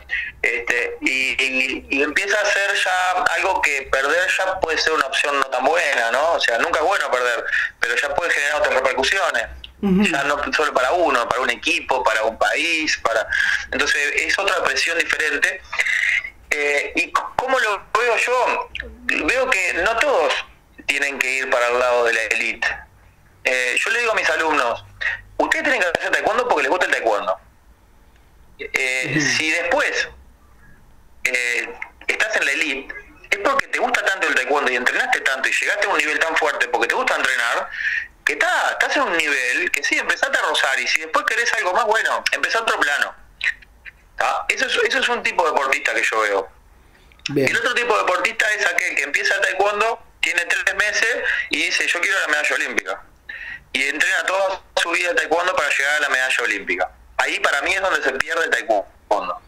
[SPEAKER 2] y empieza a ser ya algo que perder ya puede ser una opción no tan buena, ¿no? O sea, nunca es bueno perder, pero ya puede generar otras repercusiones. Ya no solo para uno, para un equipo, para un país, entonces es otra presión diferente. ¿Y cómo lo veo yo? Veo que no todos tienen que ir para el lado de la elite. Yo le digo a mis alumnos, ustedes tienen que hacer taekwondo porque les gusta el taekwondo. Si después estás en la elite, es porque te gusta tanto el taekwondo y entrenaste tanto y llegaste a un nivel tan fuerte porque te gusta entrenar, que estás en un nivel que sí, empezaste a rozar, y si después querés algo más, bueno, empezá otro plano. Eso es un tipo de deportista que yo veo. Bien. El otro tipo de deportista es aquel que empieza el taekwondo, tiene 3 meses y dice, yo quiero la medalla olímpica. Y entrena toda su vida el taekwondo para llegar a la medalla olímpica. Ahí para mí es donde se pierde el taekwondo.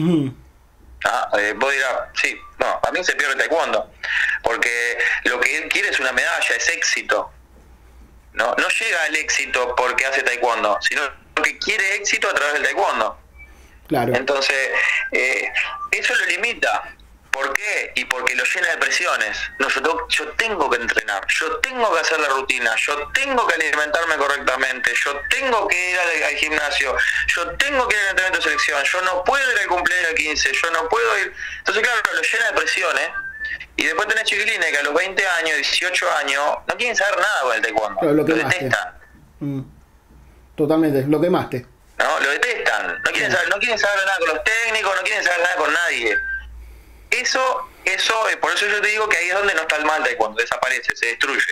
[SPEAKER 2] Vos dirás, sí, no, para mí se pierde el taekwondo. Porque lo que él quiere es una medalla, es éxito. No llega al éxito porque hace taekwondo, sino que quiere éxito a través del taekwondo. Claro. Entonces, eso lo limita. ¿Por qué? Y porque lo llena de presiones. No, yo tengo que entrenar, yo tengo que hacer la rutina, yo tengo que alimentarme correctamente, yo tengo que ir al gimnasio, yo tengo que ir al entrenamiento de selección, yo no puedo ir al cumpleaños 15, yo no puedo ir. Entonces, claro, lo llena de presiones. Y después tenés chiquilines que a los 20 años, 18 años, no quieren saber nada con el taekwondo. Lo detestan.
[SPEAKER 1] Totalmente, lo quemaste.
[SPEAKER 2] No, lo detestan. No quieren saber nada con los técnicos, no quieren saber nada con nadie. Eso, por eso yo te digo que ahí es donde no está el mal taekwondo, desaparece, se destruye.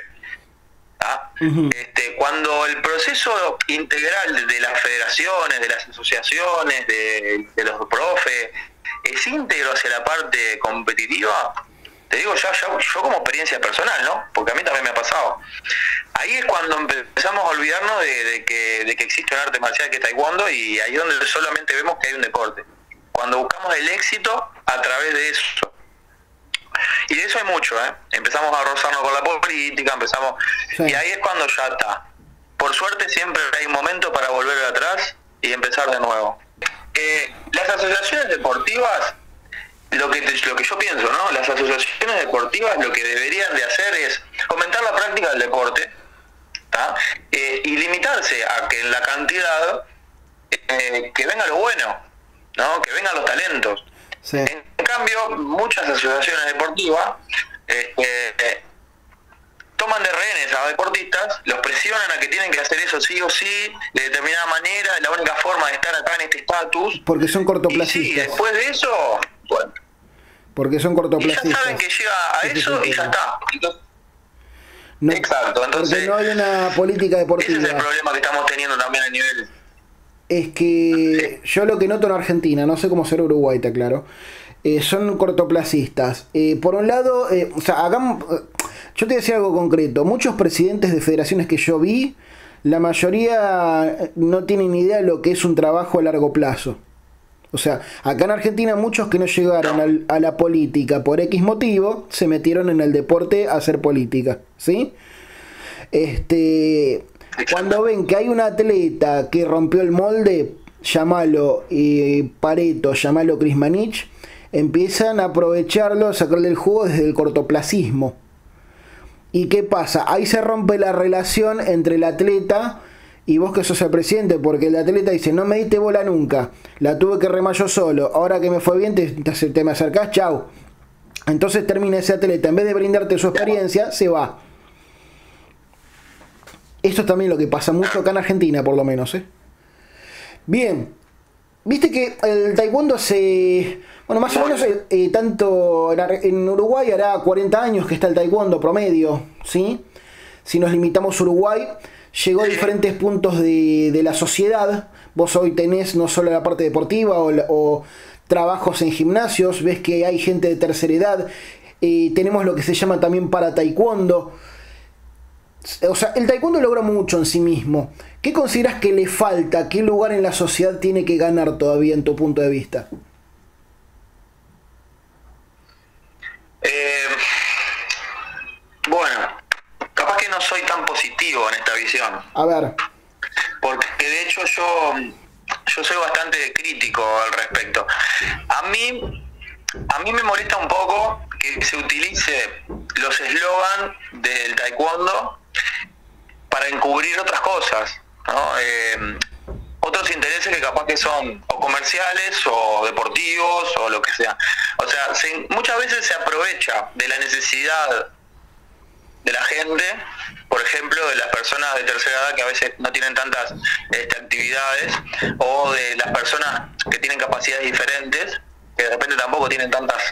[SPEAKER 2] Cuando el proceso integral de las federaciones, de las asociaciones, de los profes, es íntegro hacia la parte competitiva, te digo yo como experiencia personal, ¿no? Porque a mí también me ha pasado. Ahí es cuando empezamos a olvidarnos de que existe un arte marcial que es taekwondo, y ahí es donde solamente vemos que hay un deporte. Cuando buscamos el éxito a través de eso. Y de eso hay mucho, Empezamos a rozarnos con la política, sí. Y ahí es cuando ya está. Por suerte siempre hay un momento para volver atrás y empezar de nuevo. Las asociaciones deportivas, lo que yo pienso, ¿no? Las asociaciones deportivas lo que deberían de hacer es fomentar la práctica del deporte, y limitarse a que en la cantidad que venga lo bueno, ¿no? Que vengan los talentos. Sí. En cambio, muchas asociaciones deportivas toman de rehenes a deportistas, los presionan a que tienen que hacer eso sí o sí, de determinada manera, la única forma de estar acá en este estatus.
[SPEAKER 1] Porque son cortoplacistas.
[SPEAKER 2] Y sí, después de eso, bueno.
[SPEAKER 1] Porque son cortoplacistas.
[SPEAKER 2] Y ya saben que llega a eso y ya está. Entonces,
[SPEAKER 1] no,
[SPEAKER 2] exacto, entonces
[SPEAKER 1] no hay una política deportiva.
[SPEAKER 2] Ese es el problema que estamos teniendo también a nivel.
[SPEAKER 1] Es que yo lo que noto en Argentina, no sé cómo será Uruguay, está claro, son cortoplacistas. Por un lado, o sea, yo te decía algo concreto. Muchos presidentes de federaciones que yo vi, la mayoría no tienen idea de lo que es un trabajo a largo plazo. O sea, acá en Argentina muchos que no llegaron a la política por X motivo, se metieron en el deporte a hacer política, ¿sí? Cuando ven que hay un atleta que rompió el molde, llámalo Pareto, llámalo Krismanich, empiezan a aprovecharlo, a sacarle el jugo desde el cortoplacismo. ¿Y qué pasa? Ahí se rompe la relación entre el atleta y vos que sos el presidente, porque el atleta dice, no me diste bola nunca, la tuve que remar yo solo, ahora que me fue bien te me acercás, chau. Entonces termina ese atleta, en vez de brindarte su experiencia, se va. Esto es también lo que pasa mucho acá en Argentina, por lo menos, Bien, viste que el taekwondo bueno, más o menos tanto en Uruguay hará 40 años que está el taekwondo promedio, ¿sí? Si nos limitamos a Uruguay, llegó a diferentes puntos de la sociedad. Vos hoy tenés no solo la parte deportiva o trabajos en gimnasios, ves que hay gente de tercera edad, tenemos lo que se llama también para taekwondo. O sea, el taekwondo logra mucho en sí mismo. ¿Qué consideras que le falta? ¿Qué lugar en la sociedad tiene que ganar todavía en tu punto de vista?
[SPEAKER 2] Bueno, capaz que no soy tan positivo en esta visión.
[SPEAKER 1] A ver.
[SPEAKER 2] Porque de hecho yo soy bastante crítico al respecto. A mí me molesta un poco que se utilice los eslogan del taekwondo para encubrir otras cosas, ¿no? Otros intereses que capaz que son o comerciales o deportivos o lo que sea. O sea, muchas veces se aprovecha de la necesidad de la gente, por ejemplo, de las personas de tercera edad que a veces no tienen tantas actividades, o de las personas que tienen capacidades diferentes, que de repente tampoco tienen tantas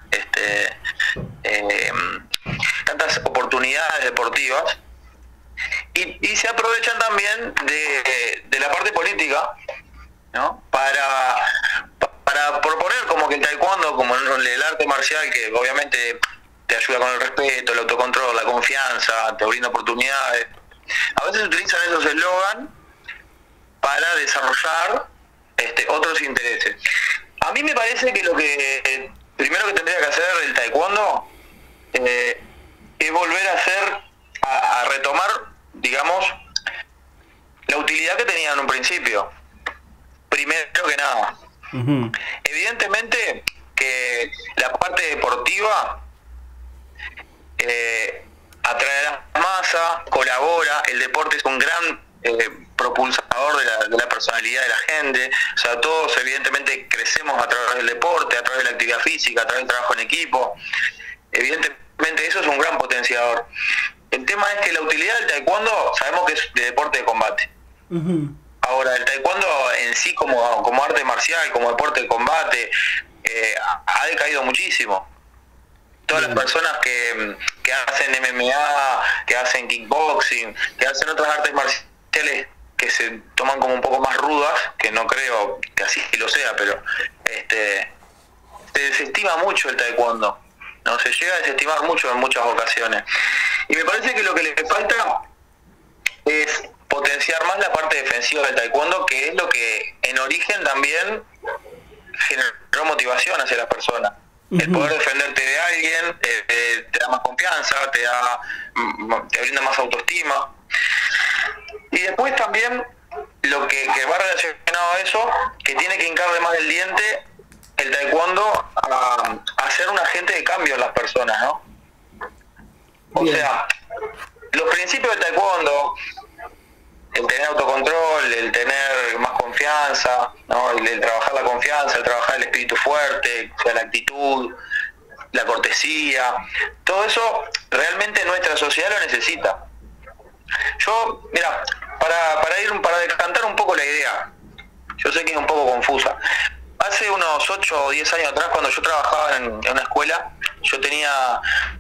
[SPEAKER 2] oportunidades deportivas, y se aprovechan también de la parte política, ¿no? Para proponer como que el taekwondo, como el arte marcial, que obviamente te ayuda con el respeto, el autocontrol, la confianza, te brinda oportunidades. A veces utilizan esos eslogan para desarrollar otros intereses. A mí me parece que lo que primero que tendría que hacer el taekwondo es volver a retomar, digamos, la utilidad que tenía en un principio. Primero que nada. Uh-huh. Evidentemente que la parte deportiva atrae a la masa, colabora, el deporte es un gran propulsador de la personalidad de la gente, o sea, todos evidentemente crecemos a través del deporte, a través de la actividad física, a través del trabajo en equipo, evidentemente eso es un gran potenciador. El tema es que la utilidad del taekwondo sabemos que es de deporte de combate. Uh-huh. Ahora, el taekwondo en sí como arte marcial, como deporte de combate, ha decaído muchísimo. Todas las personas que hacen MMA, que hacen kickboxing, que hacen otras artes marciales que se toman como un poco más rudas, que no creo que así lo sea, pero se desestima mucho el taekwondo, ¿no? Se llega a desestimar mucho en muchas ocasiones. Y me parece que lo que le falta es potenciar más la parte defensiva del taekwondo, que es lo que en origen también generó motivación hacia las personas. Uh-huh. El poder defenderte de alguien te da más confianza, te brinda más autoestima. Y después también lo que va relacionado a eso, que tiene que hincarle más el diente el taekwondo a ser un agente de cambio en las personas, ¿no? O sea, los principios del taekwondo, el tener autocontrol, el tener más confianza, ¿no? El trabajar la confianza, el trabajar el espíritu fuerte, o sea, la actitud, la cortesía, todo eso realmente nuestra sociedad lo necesita. Yo, mira, para decantar un poco la idea, yo sé que es un poco confusa. Hace unos 8 o 10 años atrás, cuando yo trabajaba en una escuela, yo tenía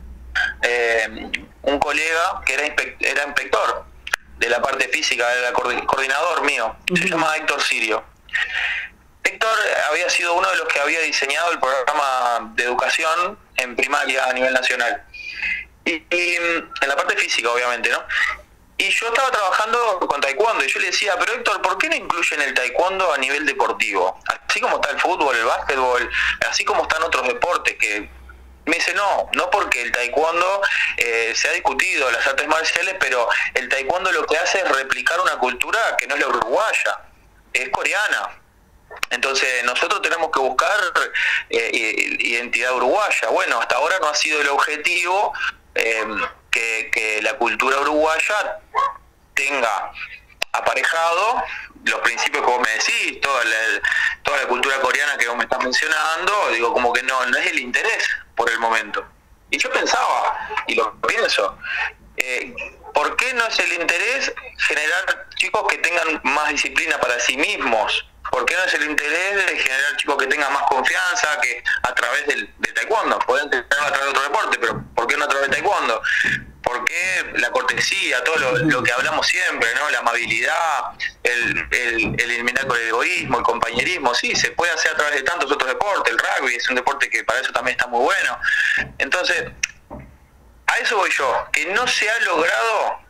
[SPEAKER 2] un colega que era inspector de la parte física, era coordinador mío, uh-huh. Se llama Héctor Sirio. Héctor había sido uno de los que había diseñado el programa de educación en primaria a nivel nacional. Y en la parte física, obviamente, ¿no? Y yo estaba trabajando con taekwondo y yo le decía, pero Héctor, ¿por qué no incluyen el taekwondo a nivel deportivo? Así como está el fútbol, el básquetbol, así como están otros deportes que... Me dice, no porque el taekwondo se ha discutido, las artes marciales, pero el taekwondo lo que hace es replicar una cultura que no es la uruguaya, es coreana. Entonces nosotros tenemos que buscar identidad uruguaya. Bueno, hasta ahora no ha sido el objetivo que la cultura uruguaya tenga aparejado los principios que vos me decís, toda la cultura coreana que vos me estás mencionando, digo, como que no es el interés por el momento. Y yo pensaba, y lo pienso, ¿por qué no es el interés generar chicos que tengan más disciplina para sí mismos? ¿Por qué no es el interés de generar chicos que tengan más confianza que a través del taekwondo? Pueden tenerlo a través de otro deporte, pero ¿por qué no a través del taekwondo? ¿Por qué la cortesía, todo lo que hablamos siempre, ¿no? La amabilidad, el eliminar con el egoísmo, el compañerismo? Sí, se puede hacer a través de tantos otros deportes. El rugby es un deporte que para eso también está muy bueno. Entonces, a eso voy yo, que no se ha logrado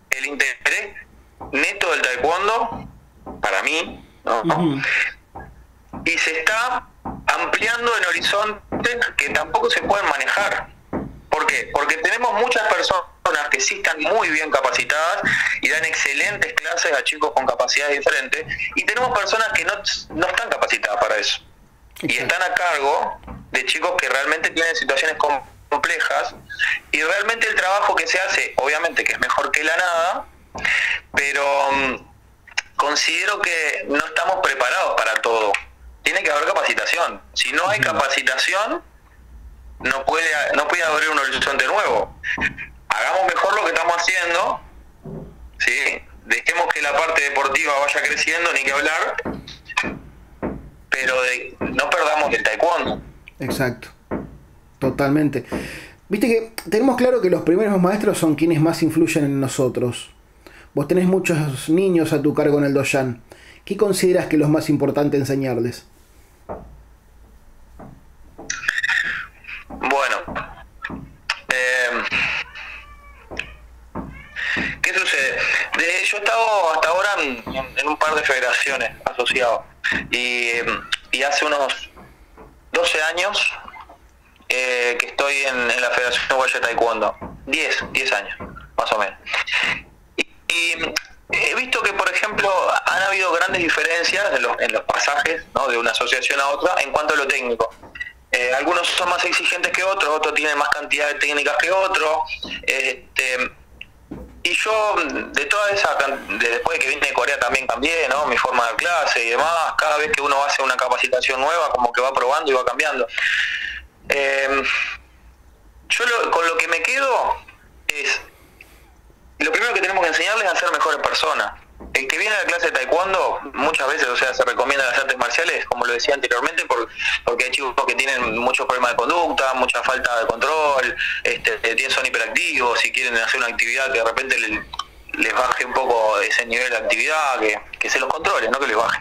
[SPEAKER 2] el interés neto del taekwondo, para mí, ¿no? Y se está ampliando en horizontes que tampoco se pueden manejar. ¿Por qué? Porque tenemos muchas personas que sí están muy bien capacitadas y dan excelentes clases a chicos con capacidades diferentes, y tenemos personas que no están capacitadas para eso. Y están a cargo de chicos que realmente tienen situaciones complejas, y realmente el trabajo que se hace, obviamente que es mejor que la nada, pero considero que no estamos preparados para todo. Tiene que haber capacitación. Si no hay capacitación, no puede abrir un horizonte nuevo. Hagamos mejor lo que estamos haciendo, ¿sí? Dejemos que la parte deportiva vaya creciendo, ni que hablar, pero no perdamos el taekwondo.
[SPEAKER 1] Exacto, totalmente. Viste que tenemos claro que los primeros maestros son quienes más influyen en nosotros. Vos tenés muchos niños a tu cargo en el Doshan. ¿Qué consideras que es lo más importante enseñarles?
[SPEAKER 2] Bueno, ¿qué sucede? Yo he estado hasta ahora en un par de federaciones asociado, y hace unos 12 años que estoy en la Federación Uruguaya de Taekwondo, 10 años más o menos, y he visto que, por ejemplo, han habido grandes diferencias en los pasajes, ¿no?, de una asociación a otra en cuanto a lo técnico. Algunos son más exigentes que otros tienen más cantidad de técnicas que otros, y yo después de que vine de Corea también cambié, ¿no?, mi forma de dar clase y demás. Cada vez que uno hace una capacitación nueva, como que va probando y va cambiando. Con lo que me quedo es, lo primero que tenemos que enseñarles es a ser mejores personas. El que viene a la clase de taekwondo muchas veces, se recomienda las artes marciales, como lo decía anteriormente, porque hay chicos que tienen muchos problemas de conducta, mucha falta de control, son hiperactivos y quieren hacer una actividad que de repente les baje un poco ese nivel de actividad, que se los controle, no que les baje.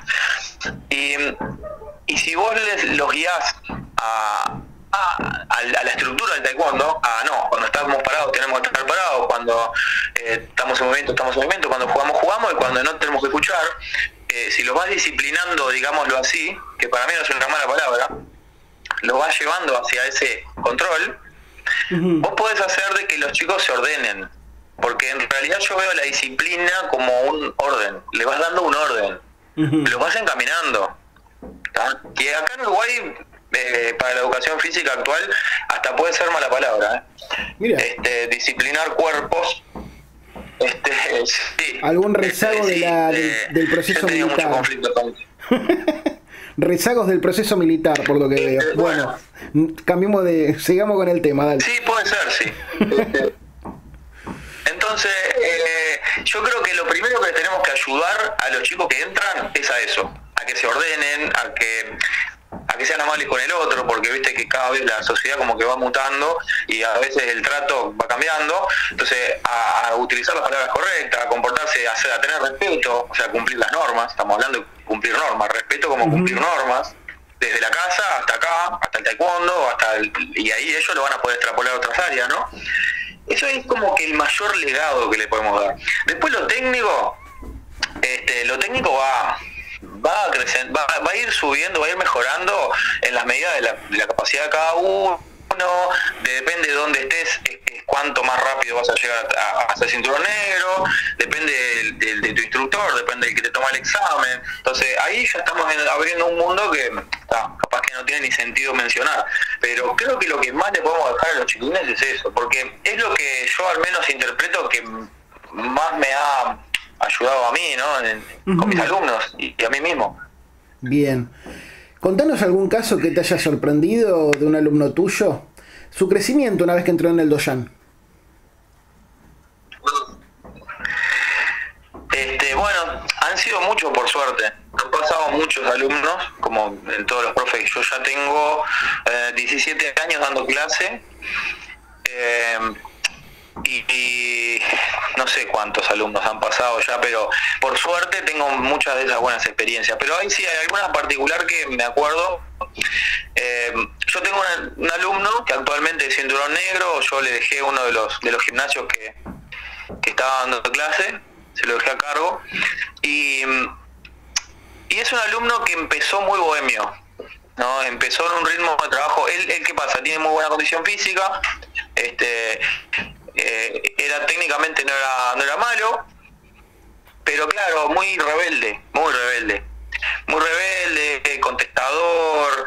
[SPEAKER 2] Y si vos los guiás a la estructura del taekwondo, cuando estamos parados tenemos que estar parados, cuando estamos en movimiento, cuando jugamos, y cuando no tenemos que escuchar, si lo vas disciplinando, digámoslo así, que para mí no es una mala palabra, lo vas llevando hacia ese control, vos podés hacer de que los chicos se ordenen, porque en realidad yo veo la disciplina como un orden, le vas dando un orden, lo vas encaminando, ¿tá? Y acá en Uruguay, para la educación física actual, hasta puede ser mala palabra,
[SPEAKER 1] Mira.
[SPEAKER 2] Disciplinar cuerpos, sí,
[SPEAKER 1] algún rezago del proceso
[SPEAKER 2] he tenido
[SPEAKER 1] militar.
[SPEAKER 2] mucho conflicto con...
[SPEAKER 1] Rezagos del proceso militar, por lo que veo. Bueno, sigamos con el tema, dale.
[SPEAKER 2] Sí, puede ser, sí. Entonces, yo creo que lo primero que tenemos que ayudar a los chicos que entran es a eso, a que se ordenen, a que sean amables con el otro, porque viste que cada vez la sociedad como que va mutando y a veces el trato va cambiando. Entonces, a utilizar las palabras correctas, a comportarse, a tener respeto, cumplir las normas. Estamos hablando de cumplir normas, respeto como cumplir normas, desde la casa hasta acá, hasta el taekwondo, y ahí ellos lo van a poder extrapolar a otras áreas, ¿no? Eso es como que el mayor legado que le podemos dar. Después lo técnico va a crecer, va a ir subiendo, va a ir mejorando en las medidas de la capacidad de cada uno. Depende de dónde estés, es cuánto más rápido vas a llegar a ser cinturón negro, depende de tu instructor, depende del que te toma el examen. Entonces ahí ya estamos abriendo un mundo que capaz que no tiene ni sentido mencionar, pero creo que lo que más le podemos dejar a los chiquilines es eso, porque es lo que yo al menos interpreto que más me ha ayudado a mí, ¿no? Con mis alumnos y a mí mismo.
[SPEAKER 1] Bien. Contanos algún caso que te haya sorprendido de un alumno tuyo, su crecimiento una vez que entró en el Doshan.
[SPEAKER 2] Bueno, han sido muchos por suerte. Han pasado muchos alumnos, como en todos los profes. Yo ya tengo 17 años dando clase. Y no sé cuántos alumnos han pasado ya, pero por suerte tengo muchas de esas buenas experiencias. Pero ahí sí hay alguna en particular que me acuerdo. Yo tengo un alumno que actualmente es cinturón negro. Yo le dejé uno de los gimnasios que estaba dando clase, se lo dejé a cargo, y es un alumno que empezó muy bohemio, ¿no? Empezó en un ritmo de trabajo. Él ¿qué pasa? Tiene muy buena condición física, era técnicamente no era malo, pero claro, muy rebelde, contestador,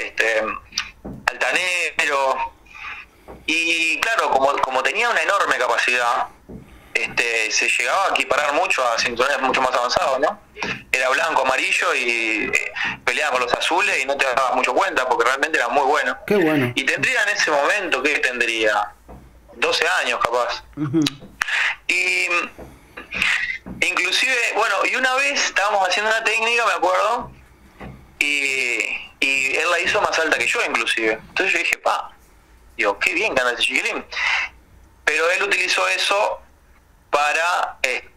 [SPEAKER 2] altanero, y claro, como tenía una enorme capacidad, se llegaba a equiparar mucho a cinturones mucho más avanzados, ¿no? Era blanco, amarillo y peleaba con los azules y no te dabas mucho cuenta porque realmente era muy bueno.
[SPEAKER 1] Qué bueno.
[SPEAKER 2] Y tendría en ese momento, ¿qué tendría? 12 años capaz.
[SPEAKER 1] Uh-huh.
[SPEAKER 2] Y inclusive, bueno, y una vez estábamos haciendo una técnica, me acuerdo, y él la hizo más alta que yo inclusive. Entonces yo dije, digo, qué bien que anda este chiquilín. Pero él utilizó eso para,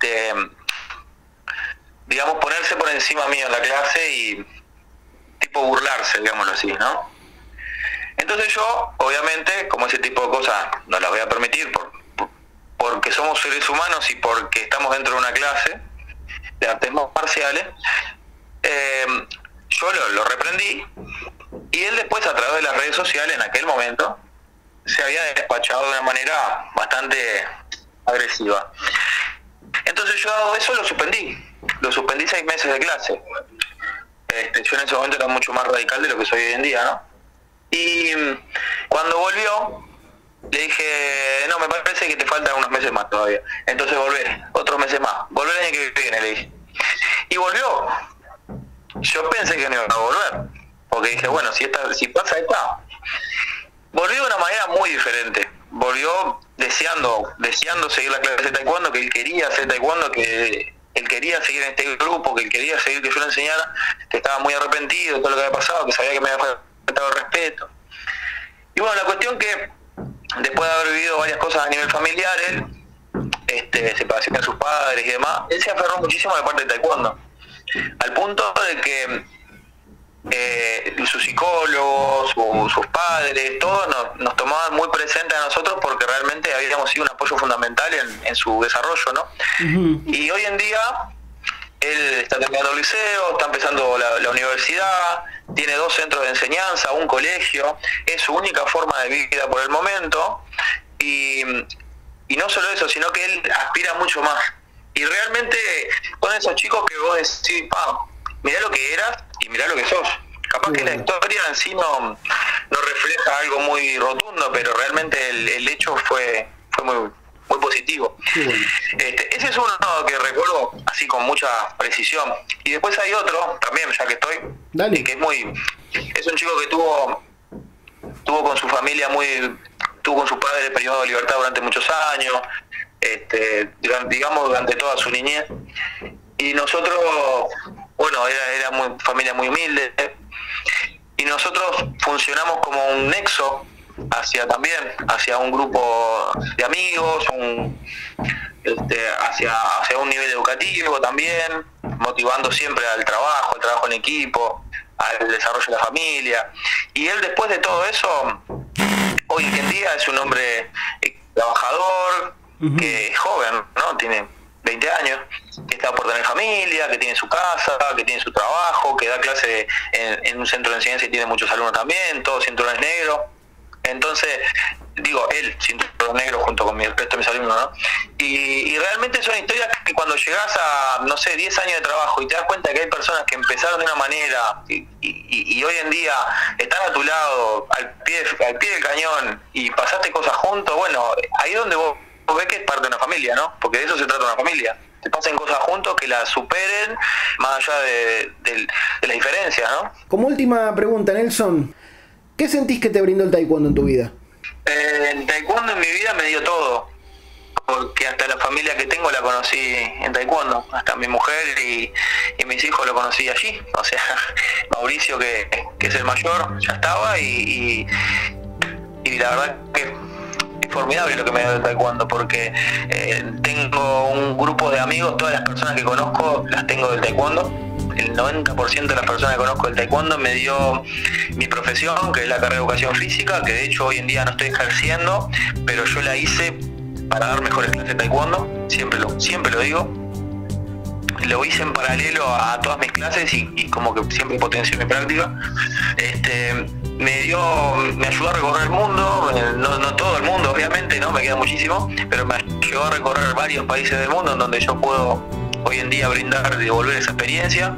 [SPEAKER 2] digamos, ponerse por encima mío en la clase y tipo burlarse, digámoslo así, ¿no? Entonces yo, obviamente, como ese tipo de cosas no las voy a permitir porque somos seres humanos y porque estamos dentro de una clase de artes marciales, yo lo reprendí, y él después, a través de las redes sociales, en aquel momento, se había despachado de una manera bastante agresiva. Entonces yo eso lo suspendí 6 meses de clase. Yo en ese momento era mucho más radical de lo que soy hoy en día, ¿no? Y cuando volvió, le dije, no, me parece que te faltan unos meses más todavía. Entonces volvé, otros meses más. Volvé el año que viene, le dije. Y volvió. Yo pensé que no iba a volver, porque dije, bueno, si pasa esta. Volvió de una manera muy diferente. Volvió deseando seguir la clase de taekwondo, que él quería hacer taekwondo, que él quería seguir en este grupo, que él quería seguir que yo le enseñara, que estaba muy arrepentido de todo lo que había pasado, que sabía que me había faltado el respeto. Y bueno, la cuestión que después de haber vivido varias cosas a nivel familiar, él, separación de sus padres y demás, él se aferró muchísimo a la parte de taekwondo, al punto de que sus psicólogos, sus padres, todos nos tomaban muy presentes a nosotros porque realmente habíamos sido un apoyo fundamental en su desarrollo, ¿no? Uh-huh. Y hoy en día él está terminando el liceo, está empezando la universidad, tiene 2 centros de enseñanza, un colegio, es su única forma de vida por el momento, y no solo eso, sino que él aspira mucho más. Y realmente son esos chicos que vos decís, mirá lo que eras y mirá lo que sos. Capaz que la historia en sí no refleja algo muy rotundo, pero realmente el hecho fue muy positivo. Ese es uno que recuerdo así con mucha precisión. Y después hay otro, también, ya que estoy, que es un chico que tuvo con su familia tuvo con su padre el periodo de libertad durante muchos años, durante toda su niñez. Y nosotros, bueno, era familia muy humilde, y nosotros funcionamos como un nexo hacia un grupo de amigos, hacia un nivel educativo también, motivando siempre al trabajo en equipo, al desarrollo de la familia. Y él, después de todo eso, hoy en día es un hombre trabajador, uh-huh, que es joven, ¿no? Tiene 20 años, que está por tener familia, que tiene su casa, que tiene su trabajo, que da clase en un centro de enseñanza y tiene muchos alumnos también, todos cinturones negros. Entonces, digo, él, cinturón negro junto con el resto de mis alumnos, ¿no? Y realmente son historias que cuando llegás a, no sé, 10 años de trabajo y te das cuenta que hay personas que empezaron de una manera y hoy en día están a tu lado, al pie del cañón, y pasaste cosas juntos, bueno, ahí es donde vos ves que es parte de una familia, ¿no? Porque de eso se trata una familia. Te pasen cosas juntos que las superen más allá de la diferencia, ¿no?
[SPEAKER 1] Como última pregunta, Nelson, ¿qué sentís que te brindó el taekwondo en tu vida?
[SPEAKER 2] El taekwondo en mi vida me dio todo, porque hasta la familia que tengo la conocí en taekwondo, hasta mi mujer y mis hijos lo conocí allí. O sea, Mauricio, que es el mayor, ya estaba, y la verdad que es formidable lo que me dio el taekwondo, porque tengo un grupo de amigos, todas las personas que conozco las tengo del taekwondo. El 90% de las personas que conozco del taekwondo me dio mi profesión, que es la carrera de educación física, que de hecho hoy en día no estoy ejerciendo, pero yo la hice para dar mejores clases de taekwondo, siempre lo digo. Lo hice en paralelo a todas mis clases y como que siempre potencié mi práctica. Me ayudó a recorrer el mundo, no todo el mundo obviamente, ¿no? Me queda muchísimo, pero me ayudó a recorrer varios países del mundo en donde yo puedo hoy en día brindar y devolver esa experiencia.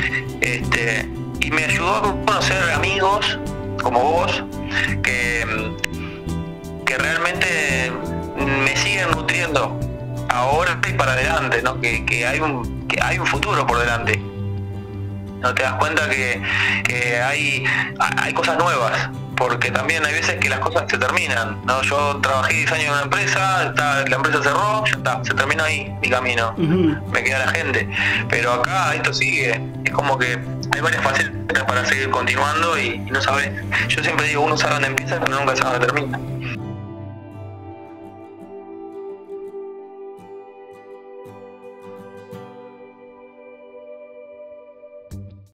[SPEAKER 2] Y me ayudó a conocer amigos como vos que realmente me siguen nutriendo ahora y para adelante, ¿no? Que hay un futuro por delante. No te das cuenta que hay cosas nuevas, porque también hay veces que las cosas se terminan, ¿no? Yo trabajé 10 años en una empresa, la empresa cerró, ya está, se terminó ahí mi camino, me queda la gente, pero acá esto sigue, es como que hay varias facetas para seguir continuando y no sabes, yo siempre digo, uno sabe dónde empieza pero nunca sabe dónde termina.